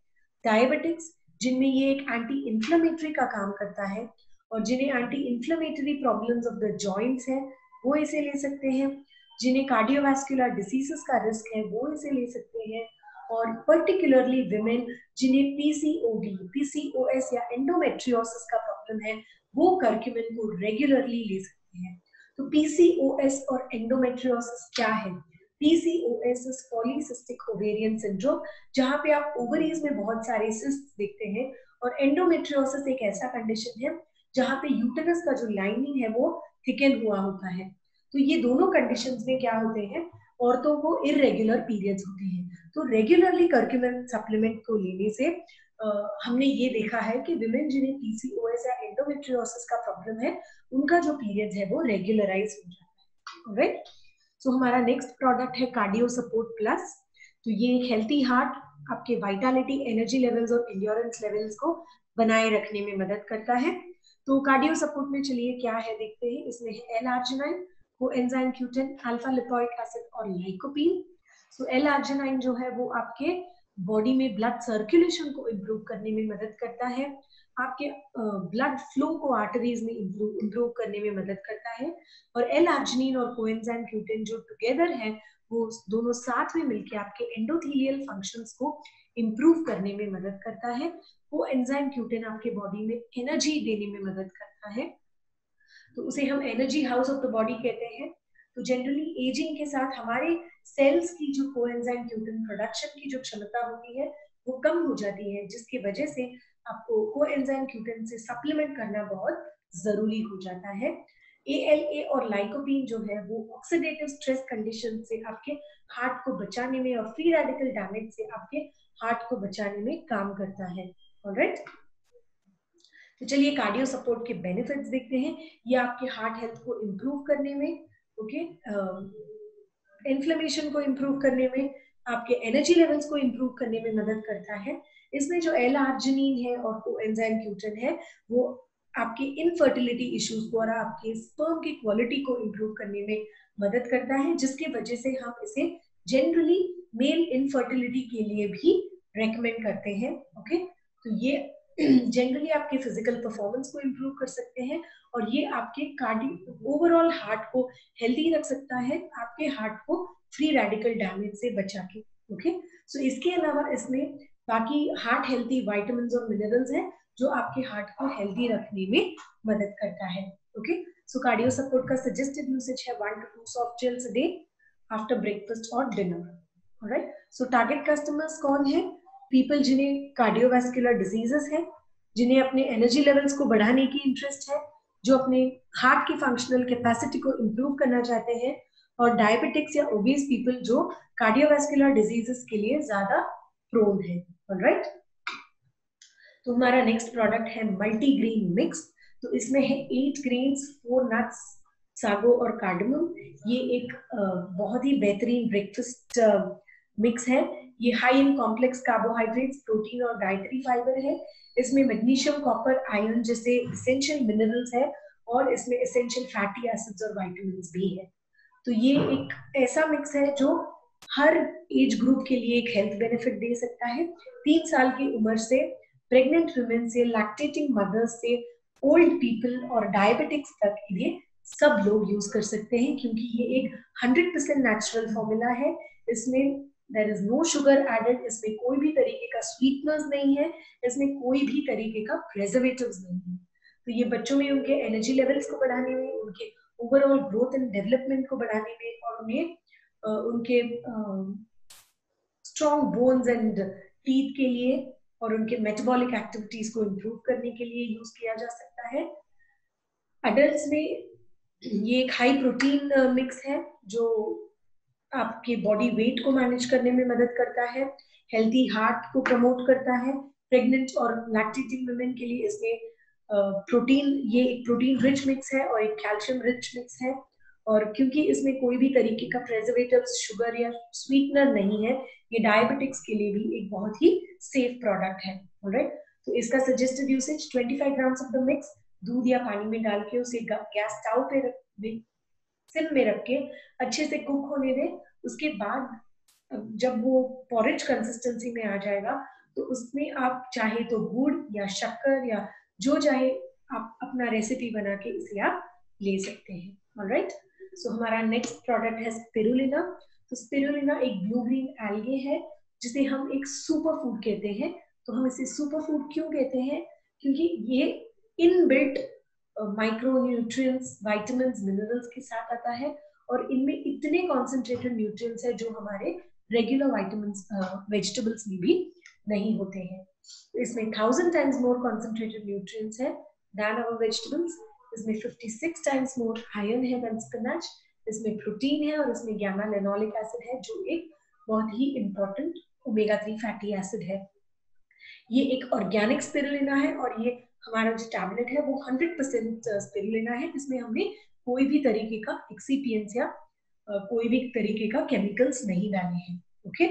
डायबिटिक्स जिनमें ये एक एंटी इंफ्लेमेटरी का काम करता है और जिन्हें anti inflammatory problems of the joints है वो इसे ले सकते हैं। जिन्हें कार्डियोवास्कुलर डिसीजेस का रिस्क है वो इसे ले सकते हैं। और पर्टिकुलरली विमेन जिन्हें पीसीओडी, पीसीओएस या एंडोमेट्रियोसिस का प्रॉब्लम है वो कर्क्यूमिन को रेगुलरली ले सकते हैं। तो पीसीओएस और एंडोमेट्रियोसिस क्या है? PCOS is polycystic ovarian syndrome, जहां पे आप ओवरीज में बहुत सारे सिस्ट्स देखते हैं। और एंडोमेट्रियोसिस एक ऐसा कंडीशन है जहां पे यूटेरस का जो लाइनिंग है वो थिकन हुआ होता है। तो ये दोनों कंडीशंस में क्या होते हैं, औरतों को इरेगुलर पीरियड्स होते हैं। तो रेगुलरली कर्क्यूमिन सप्लीमेंट को लेने से आ, हमने ये देखा है कि विमेन जिन्हें पीसीओएस या एंडोमेट्रियोसिस का प्रॉब्लम है उनका जो पीरियड है वो रेगुलराइज हो जाता है। राइट, सो हमारा नेक्स्ट प्रोडक्ट है कार्डियो सपोर्ट प्लस। तो ये एक हेल्थी हार्ट आपके वाइटलिटी, एनर्जी लेवल्स और एंड्योरेंस लेवल्स को बनाए रखने में मदद करता है। तो कार्डियो सपोर्ट में चलिए क्या है देखते हैं। इसमें है L arginine, coenzyme Q ten, alpha lipoic acid और लाइकोपीन। सो एल आर्जिनाइन जो है वो आपके बॉडी में ब्लड सर्कुलेशन को इम्प्रूव करने में मदद करता है, आपके ब्लड फ्लो को आर्टरीज में इम्प्रूव करने में मदद करता है। और एल आर्जिनिन और कोएंजाइम क्यू टेन जो टुगेदर है वो दोनों साथ में मिलकर आपके एंडोथेलियल फंक्शंस को इम्प्रूव करने में मदद करता है। वो एंजाइम क्यू टेन आपके बॉडी में एनर्जी देने में मदद करता है, तो उसे हम energy house of the body कहते हैं। तो जनरली एजिंग के साथ हमारे सेल्स की जो कोएंजाइम क्यू टेन प्रोडक्शन की जो क्षमता होती है वो कम हो जाती है, जिसकी वजह से आपको कोएंजाइम क्यू टेन से सप्लीमेंट करना बहुत जरूरी हो जाता है। ए एल ए और लाइकोपीन जो है वो ऑक्सीडेटिव स्ट्रेस कंडीशन से आपके हार्ट को बचाने में और फ्री रेडिकल डैमेज से आपके हार्ट को बचाने में काम करता है। ऑलराइट, तो चलिए कार्डियो सपोर्ट के बेनिफिट्स देखते हैं। ये आपके हार्ट हेल्थ को इम्प्रूव करने में, ओके, इन्फ्लेमेशन को इम्प्रूव करने में, आपके एनर्जी लेवल्स को इम्प्रूव करने में मदद करता है। इसमें जो एल आर्जिनिन है और कोएंजाइम क्यू टेन है वो आपके इनफर्टिलिटी इश्यूज को और आपके स्पर्म की क्वालिटी को इम्प्रूव करने में मदद करता है, जिसकी वजह से हम इसे जनरली मेल इनफर्टिलिटी के लिए भी रेकमेंड करते हैं। ओके, तो ये जनरली आपके फिजिकल परफॉर्मेंस को इम्प्रूव कर सकते हैं और ये आपके कार्डियो ओवरऑल हार्ट को हेल्दी रख सकता है, आपके हार्ट को फ्री रेडिकल डैमेज से बचा के। ओके, सो इसके अलावा इसमें बाकी हार्ट हेल्थी विटामिन्स और मिनरल्स हैं जो आपके हार्ट को हेल्दी रखने में मदद करता है। ओके, सो कार्डियो सपोर्ट का सजेस्टेड यूसेज है one to two soft gels a day after breakfast और डिनर। ऑलराइट, सो टारगेट कस्टमर्स कौन है? पीपल जिन्हें कार्डियोवास्कुलर डिजीजेस है, जिन्हें अपने एनर्जी लेवल्स को बढ़ाने की इंटरेस्ट है, जो अपने हार्ट की फंक्शनल कैपेसिटी को इम्प्रूव करना चाहते हैं, और डायबिटिक्स या ओबीज पीपल जो कार्डियोवास्कुलर डिजीजेस के लिए ज्यादा प्रोन है। ऑलराइट, तो हमारा नेक्स्ट प्रोडक्ट है मल्टीग्रेन मिक्स। तो इसमें है eight grains, four nuts, sago और कार्डमम। ये एक बहुत ही बेहतरीन ब्रेकफास्ट मिक्स है। ये high in complex carbohydrates, protein और डाइटरी फाइबर है। इसमें मैग्नीशियम, कॉपर, आयरन जैसे एसेंशियल मिनरल्स है और इसमें एसेंशियल फैटी एसिड्स और विटामिन्स भी है। तो ये एक ऐसा मिक्स है जो हर एज ग्रुप के लिए एक हेल्थ बेनिफिट दे सकता है। तीन साल की उम्र से प्रेग्नेंट वुमेन से लैक्टेटिंग मदर्स से ओल्ड पीपल और डायबिटिक्स तक ये सब लोग यूज कर सकते हैं, क्योंकि ये एक हंड्रेड परसेंट नेचुरल फॉर्मूला है। इसमें there is no sugar added, इसमें कोई भी तरीके का स्वीटनर्स नहीं है, इसमें कोई भी तरीके का प्रिजर्वेटिव्स नहीं है। तो ये बच्चों में उनके एनर्जी लेवल्स को बढ़ाने में, उनके ओवरऑल ग्रोथ एंड डेवलपमेंट को बढ़ाने में और उन्हें uh, उनके स्ट्रॉन्ग बोन्स एंड टीथ के लिए और उनके मेटाबॉलिक एक्टिविटीज को इम्प्रूव करने के लिए यूज किया जा सकता है। अडल्ट्स में ये एक हाई प्रोटीन मिक्स है जो आपके बॉडी वेट को मैनेज करने में मदद करता है, हेल्थी हार्ट को प्रमोट करता है। प्रेग्नेंट और लैक्टेटिंग वुमेन के लिए इसमें प्रोटीन, ये एक प्रोटीन रिच मिक्स है और एक कैल्शियम रिच मिक्स है। और क्योंकि इसमें कोई भी तरीके का प्रिजर्वेटिव्स, शुगर या स्वीटनर नहीं है, ये डायबिटिक्स के लिए भी एक बहुत ही सेफ प्रोडक्ट है। ऑलराइट, तो इसका suggested usage twenty five grams of the mix दूध या पानी में डाल के उसे गैस स्टोव पे रख दे, सिम में रख के अच्छे से कुक होने दें। उसके बाद जब वो पॉरेज कंसिस्टेंसी में आ जाएगा तो उसमें आप चाहे तो गुड़ या शक्कर या जो चाहे आप अपना रेसिपी बना के इसे आप ले सकते हैं। ऑलराइट, सो हमारा नेक्स्ट प्रोडक्ट है स्पिरुलिना। तो स्पिरुलिना एक ब्लू ग्रीन एल्गे है जिसे हम एक सुपर फूड कहते हैं। तो हम इसे सुपर फूड क्यों कहते हैं? क्योंकि ये inbuilt micro nutrients, vitamins, minerals के साथ आता है और इनमें इतने कॉन्सेंट्रेटेड न्यूट्रिएंट्स है जो हमारे रेगुलर विटामिन्स वेजिटेबल्स में भी नहीं होते हैं। तो इसमें thousand times more concentrated nutrients है than our vegetables। इसमें छप्पन टाइम्स मोर आयरन है than spinach। इसमें प्रोटीन है और इसमें गैमा लेनोलिक एसिड है जो एक बहुत ही important omega three fatty acid है। ये एक ऑर्गेनिक स्पिरुलिना है और ये हमारा जो टैबलेट है वो हंड्रेड परसेंट स्पिरुलिना है, जिसमें हमने कोई भी तरीके का एक्सीपिएंट्स या कोई भी तरीके का केमिकल्स नहीं डाले हैं। ओके,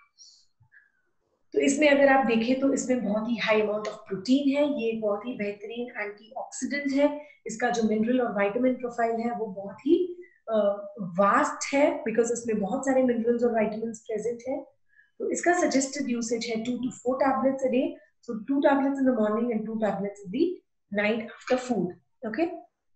तो इसमें अगर आप देखें तो इसमें बहुत ही हाई अमाउंट ऑफ प्रोटीन है। ये बहुत ही बेहतरीन एंटीऑक्सीडेंट है। इसका जो मिनरल और विटामिन प्रोफाइल है वो बहुत ही वास्ट है बिकॉज इसमें बहुत सारे मिनरल्स और विटामिन्स प्रेजेंट है। तो इसका सजेस्टेड यूसेज है two to four tablets a day. So two tablets in the morning and two tablets in the night after food. Okay,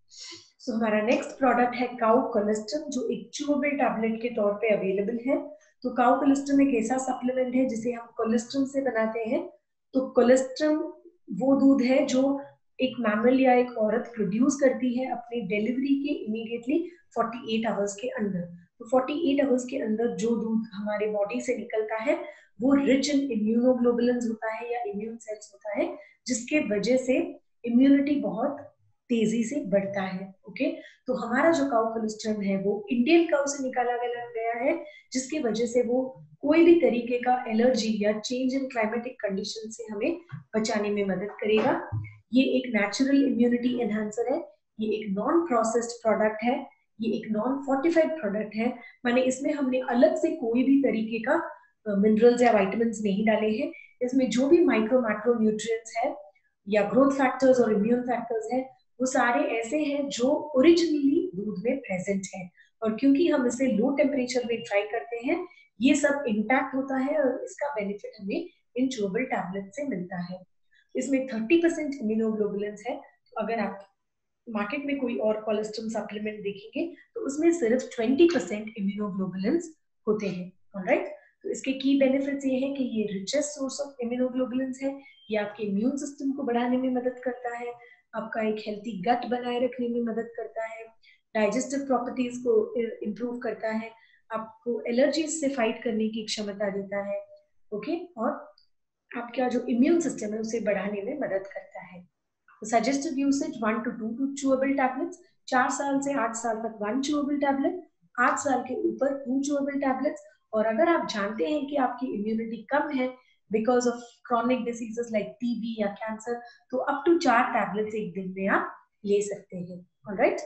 so हमारा नेक्स्ट प्रोडक्ट है काउ कोलेस्ट्रम जो एक chewable tablet के तौर पे अवेलेबल है। तो काउ कोलेस्ट्रम एक ऐसा सप्लीमेंट है जिसे हम कोलेस्ट्रम से बनाते हैं। तो कोलेस्ट्रम वो दूध है जो एक मैमल या एक औरत प्रोड्यूस करती है अपनी डिलीवरी के इमीडिएटली अड़तालीस आवर्स के अंदर। तो अड़तालीस आवर्स के अंदर जो दूध हमारे बॉडी से निकलता है वो रिच इन इम्यूनोग्लोबुलिन्स होता है या इम्यून सेल्स होता है, जिसके वजह से इम्यूनिटी बहुत तेजी से बढ़ता है। ओके, तो हमारा जो काउ कोलेस्ट्रम है वो इंडियन काउ से निकाला गया है, जिसकी वजह से वो कोई भी तरीके का एलर्जी या चेंज इन क्लाइमेटिक कंडीशन से हमें बचाने में मदद करेगा। ये एक नेचुरल इम्यूनिटी एनहांसर है। ये एक नॉन प्रोसेस्ड प्रोडक्ट है। ये एक नॉन फोर्टिफाइड प्रोडक्ट है, माने इसमें हमने अलग से कोई भी तरीके का मिनरल्स या विटामिन्स नहीं डाले हैं। इसमें जो भी माइक्रो मैक्रो न्यूट्रिएंट्स है या ग्रोथ फैक्टर्स और इम्यून फैक्टर्स है वो सारे ऐसे हैं जो ओरिजिनली दूध में प्रेजेंट है। और क्योंकि हम इसे लो टेम्परेचर में ट्राई करते हैं ये सब इंटैक्ट होता है और इसका बेनिफिट हमें इन च्यूएबल टैबलेट से मिलता है। इसमें तीस परसेंट इम्यूनोग्लोबुलिन्स है। तो अगर आप मार्केट में कोई और कोलेस्ट्रम सप्लीमेंट देखेंगे तो उसमें सिर्फ बीस परसेंट इम्यूनोग्लोबुलिन्स होते हैं। ऑलराइट, तो इसके की बेनिफिट्स ये है कि ये रिचेस्ट सोर्स ऑफ इम्यूनोग्लोबुलिन्स है। ये आपके इम्यून सिस्टम को बढ़ाने में मदद करता है, आपका एक हेल्थी गट बनाए रखने में मदद करता है, डाइजेस्टिव प्रॉपर्टीज को इम्प्रूव करता है, आपको एलर्जीज से फाइट करने की क्षमता देता है। ओके, और आपका जो इम्यून सिस्टम है उसे बढ़ाने में मदद करता है। Suggested usage one to two two chewable tablets, चार साल से आठ साल तक वन च्यूएबल टैबलेट, आठ साल के ऊपर टू च्यूएबल टैबलेट्स। और अगर आप जानते हैं कि आपकी इम्यूनिटी कम है because of chronic diseases like TB या कैंसर, तो अप टू चार टैबलेट्स एक दिन में आप ले सकते हैं। ऑलराइट,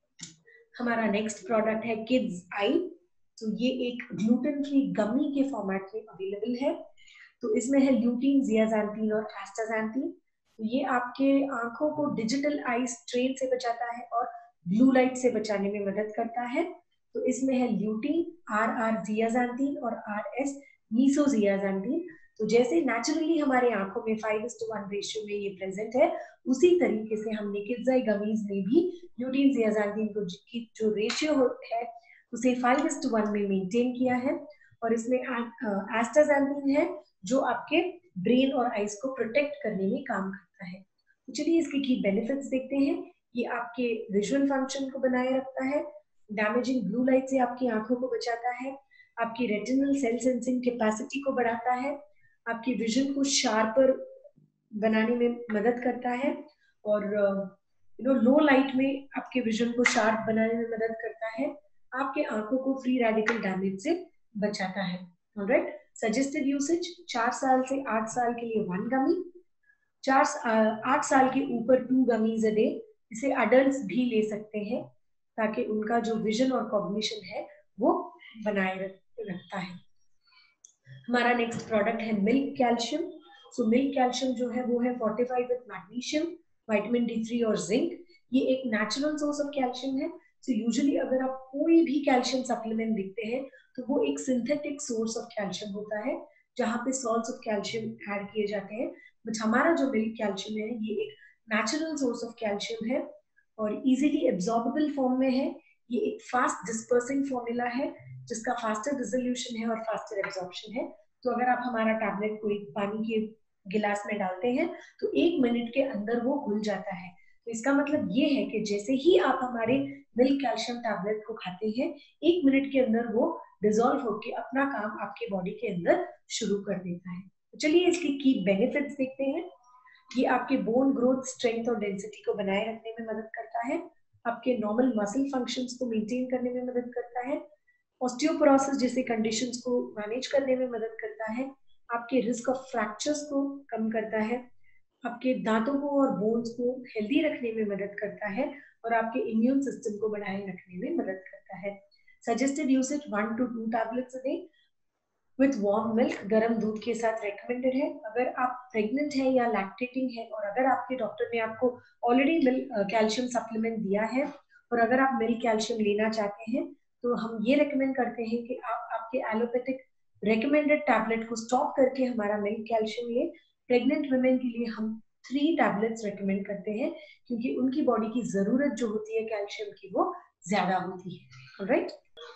हमारा नेक्स्ट प्रोडक्ट है किड्स आई। तो ये एक ग्लूटेन फ्री गमी के फॉर्मेट में अवेलेबल है। तो इसमें है ल्यूटीन, जियाज़ैंथीन और एस्टाज़ैंथीन। तो ये आपके आंखों को डिजिटल आई स्ट्रेन से बचाता है और ब्लू लाइट से बचाने में मदद करता है। तो इसमें है ल्यूटीन, आर आर जियाज़ैंथीन और आर एस मीसोजियाज़ैंथीन। तो जैसे नेचुरली हमारे आंखों में फाइव इस टू वन रेशियो में ये प्रेजेंट है, उसी तरीके से हमने किड्स आई गमीज में भी ल्यूटीन जियाज़ैंथीन को की जो रेशियो है उसे फाइव इस टू वन में मेंटेन किया है। और इसमें एस्टाज़ैंथीन है जो आपके ब्रेन और आइज को प्रोटेक्ट करने में काम करता है। तो चलिए इसके की बेनिफिट्स देखते हैं। ये आपके विजुअल फंक्शन को बनाए रखता है, डैमेजिंग ब्लू लाइट से आपकी आंखों को बचाता है, आपकी रेटिनल सेल सेंसिंग कैपेसिटी को बढ़ाता है, आपकी विजन को शार्पर बनाने में मदद करता है और यू नो लो लाइट में आपके विजन को शार्प बनाने में मदद करता है, आपके आंखों को फ्री रेडिकल डैमेज से बचाता है। ऑलराइट, सजेस्टेड यूसेज चार साल से आठ साल के लिए वन गमी, चार आठ साल के ऊपर टू गमीज अ डे। इसे अडल्ट्स भी ले सकते हैं ताकि उनका जो विजन और कॉग्निशन है वो बनाए रखता है। हमारा नेक्स्ट प्रोडक्ट है milk calcium. So milk calcium जो है वो है fortified with magnesium, vitamin D three और जिंक। ये एक नेचुरल सोर्स ऑफ कैल्शियम है। सो यूजुअली अगर आप कोई भी कैल्शियम सप्लीमेंट देखते हैं तो वो एक सिंथेटिक सोर्स ऑफ कैल्शियम होता है जहाँ पे सॉल्ट्स ऑफ कैल्शियम ऐड किए जाते हैं, बट हमारा जो मिल्क कैल्शियम है ये एक नेचुरल सोर्स ऑफ कैल्शियम है और इजीली एब्जॉर्बेबल फॉर्म में है। ये एक फास्ट डिस्पर्सिंग फॉर्मूला है जिसका फास्टर डिसोल्यूशन है और फास्टर एब्जॉर्प्शन है। तो अगर आप हमारा टैबलेट को एक पानी के गिलास में डालते हैं तो एक मिनट के अंदर वो घुल जाता है। तो इसका मतलब ये है कि जैसे ही आप हमारे मिल्क कैल्शियम टैबलेट को खाते हैं, एक मिनट के अंदर वो डिसॉल्व होकर अपना काम आपके बॉडी के अंदर शुरू कर देता है। तो चलिए इसकी की बेनिफिट्स देखते हैं। ये आपके बोन ग्रोथ, स्ट्रेंथ और डेंसिटी को बनाए रखने में मदद करता है, आपके नॉर्मल मसल फंक्शंस को मेंटेन करने में मदद करता है, ऑस्टियोपोरोसिस जैसे कंडीशंस को मैनेज करने में मदद करता है, आपके रिस्क ऑफ फ्रैक्चर्स को कम करता है, आपके दांतों को और बोन्स को हेल्दी रखने में मदद करता है और आपके इम्यून सिस्टम को बनाए रखने में मदद करता है। Suggested usage one to two tablets a day with warm milk, गर्म दूध के साथ रेकमेंडेड है। अगर आप प्रेग्नेंट है या लैक्टेटिंग है और अगर आपके डॉक्टर ने आपको ऑलरेडी कैल्शियम सप्लीमेंट दिया है और अगर आप मिल्क कैल्शियम लेना चाहते हैं तो हम ये रेकमेंड करते हैं कि आप आपके एलोपैथिक रेकमेंडेड टैबलेट को स्टॉप करके हमारा मिल्क कैल्शियम ले। प्रेग्नेंट वुमेन के लिए हम थ्री टैबलेट्स रेकमेंड करते हैं क्योंकि उनकी बॉडी की जरूरत जो होती है कैल्शियम की वो ज्यादा होती है। ऑलराइट,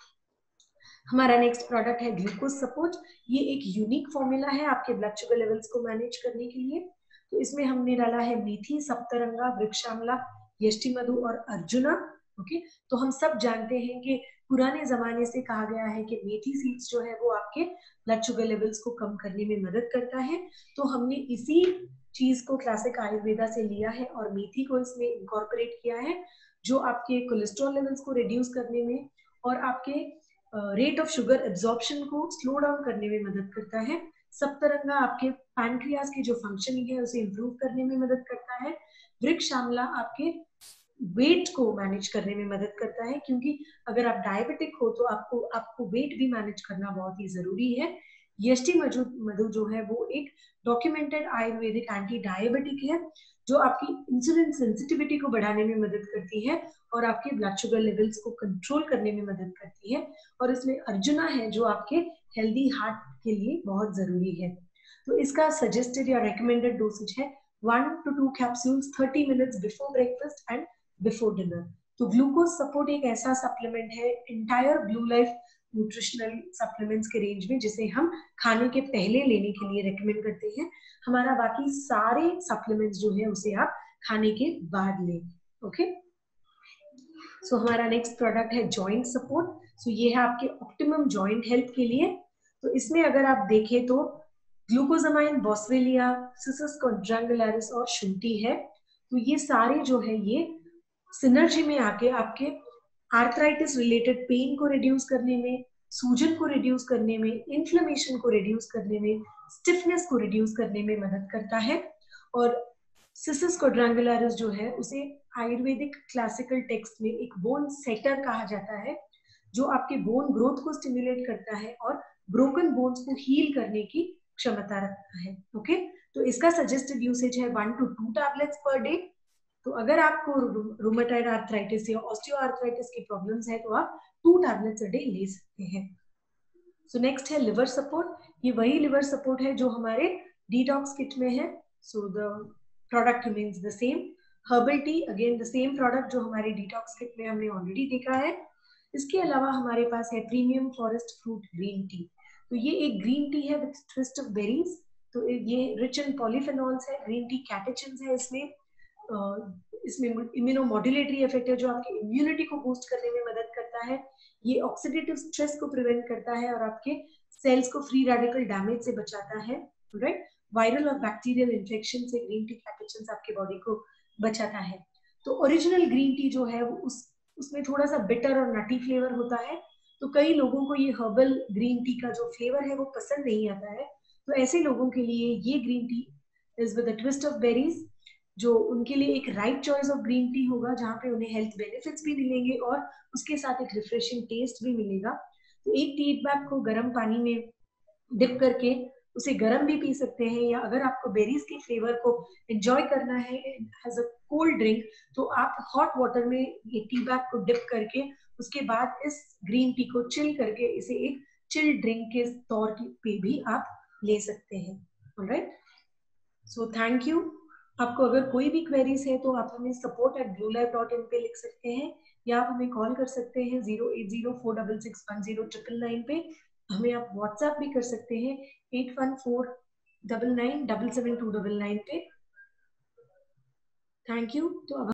हमारा नेक्स्ट प्रोडक्ट है ग्लूकोज सपोर्ट। ये एक यूनिक फॉर्मूला है आपके ब्लड शुगर लेवल्स को मैनेज करने के लिए। तो इसमें हमने डाला है मेथी, सप्तरंगा, वृक्षामला, यष्टिमधु और अर्जुना। ओके, तो हम सब जानते हैं कि पुराने जमाने से कहा गया है कि मेथी सीड्स जो है वो आपके ब्लड शुगर लेवल्स को कम करने में मदद करता है। तो हमने इसी चीज को क्लासिक आयुर्वेदा से लिया है और मेथी को इसमें इनकॉर्पोरेट किया है, जो आपके कोलेस्ट्रॉल लेवल्स को रिड्यूस करने में और आपके रेट ऑफ शुगर एब्जॉर्प्शन को स्लो डाउन करने में मदद करता है। सप्तरंगा आपके पैनक्रियाज की जो फंक्शनिंग है उसे इंप्रूव करने में मदद करता है। वृक्षामला आपके वेट को मैनेज करने में मदद करता है, क्योंकि अगर आप डायबिटिक हो तो आपको आपको वेट भी मैनेज करना बहुत ही जरूरी है। यष्टिमधु मधु जो है वो एक डॉक्यूमेंटेड आयुर्वेदिक एंटी डायबिटिक है जो आपकी इंसुलिन सेंसिटिविटी को बढ़ाने में मदद करती है और आपके ब्लड शुगर लेवल्स को कंट्रोल करने में मदद करती है। और इसमें अर्जुना है जो आपके हेल्दी हार्ट के लिए बहुत जरूरी है। तो इसका सजेस्टेड या रेकमेंडेड डोसेज है one to two capsules thirty minutes before breakfast and before dinner. तो ग्लूकोज सपोर्ट एक ऐसा सप्लीमेंट है entire Blue Life nutritional supplements के रेंज में जिसे हम खाने के पहले लेने के लिए रेकमेंड करते हैं। हमारा बाकी सारे सप्लीमेंट्स जो है उसे आप खाने के बाद लें। ओके, सो हमारा नेक्स्ट प्रोडक्ट है जॉइंट सपोर्ट। सो ये है आपके ऑप्टिमम जॉइंट हेल्थ के लिए। तो इसमें अगर आप देखें तो ग्लूकोजामाइन, बॉस्वेलिया, सिसस क्वाड्रैंगुलरिस और शुंठी है। तो ये सारे जो है ये सिनर्जी में आके आपके आर्थराइटिस रिलेटेड पेन को रिड्यूस करने में, सूजन को रिड्यूस करने में, इन्फ्लेमेशन को रिड्यूस करने में, स्टिफनेस को रिड्यूस करने में मदद करता है। और सिसस क्वाड्रैंगुलरिस जो है उसे आयुर्वेदिक क्लासिकल टेक्स्ट में एक बोन सेटर कहा जाता है, जो आपके बोन ग्रोथ को स्टिमुलेट करता है और ब्रोकन बोन्स को हील करने की क्षमता रखता है। ओके, तो इसका सजेस्टेड यूसेज है one to two tablets per day. तो अगर आपको रूमेटॉइड आर्थराइटिस या ऑस्टियोआर्थराइटिस की प्रॉब्लम्स है तो आप टू टैबलेट्स अ डे ले सकते हैं। सो नेक्स्ट है लिवर सपोर्ट। ये वही लिवर सपोर्ट है जो हमारे डिटॉक्स किट में है। So the product remains the same. Herbal tea, again the same product जो हमारे डिटॉक्स किट में हमने ऑलरेडी देखा है। इसके अलावा हमारे पास है premium forest fruit green tea. तो ये एक ग्रीन टी है विद ट्विस्ट ऑफ बेरीज। तो ये रिच इन पॉलीफेनॉल्स है, ग्रीन टी कैटेचिन्स है इसमें। इसमें इम्यूनोमॉड्यूलेटरी इफेक्ट है जो आपकी इम्यूनिटी को बूस्ट करने में मदद करता है। ये ऑक्सीडेटिव स्ट्रेस को प्रिवेंट करता है और आपके सेल्स को फ्री रेडिकल डैमेज से बचाता है। राइट, वायरल और बैक्टीरियल इन्फेक्शन से ग्रीन टी कैटेचिन्स आपके बॉडी को बचाता है। तो ओरिजिनल ग्रीन टी जो है वो उस उसमें थोड़ा सा बिटर और नटी फ्लेवर होता है। तो कई लोगों को ये हर्बल ग्रीन टी का जो फ्लेवर है वो पसंद नहीं आता है। तो ऐसे लोगों के लिए ये green tea is with a twist of berries, जो उनके लिए एक right choice of green tea होगा, जहाँ पे उन्हें हेल्थ बेनिफिट्स भी मिलेंगे और उसके साथ एक रिफ्रेशिंग टेस्ट भी मिलेगा। तो एक टी बैग को गर्म पानी में डिप करके उसे गर्म भी पी सकते हैं, या अगर आपको बेरीज के फ्लेवर को एंजॉय करना है एज अ कोल्ड ड्रिंक तो आप हॉट वाटर में ये टी बैग को डिप करके उसके बाद इस ग्रीन टी को चिल करके इसे एक चिल ड्रिंक के तौर पे भी आप ले सकते हैं. Alright, so thank you. आपको अगर कोई भी क्वेरीज है तो आप हमें support at Blue Life dot in पे लिख सकते हैं, या आप हमें कॉल कर सकते हैं zero eight zero four double six one zero triple nine पे. हमें आप व्हाट्सएप भी कर सकते हैं at one four double nine double seven two double nine पे. Thank you. तो अब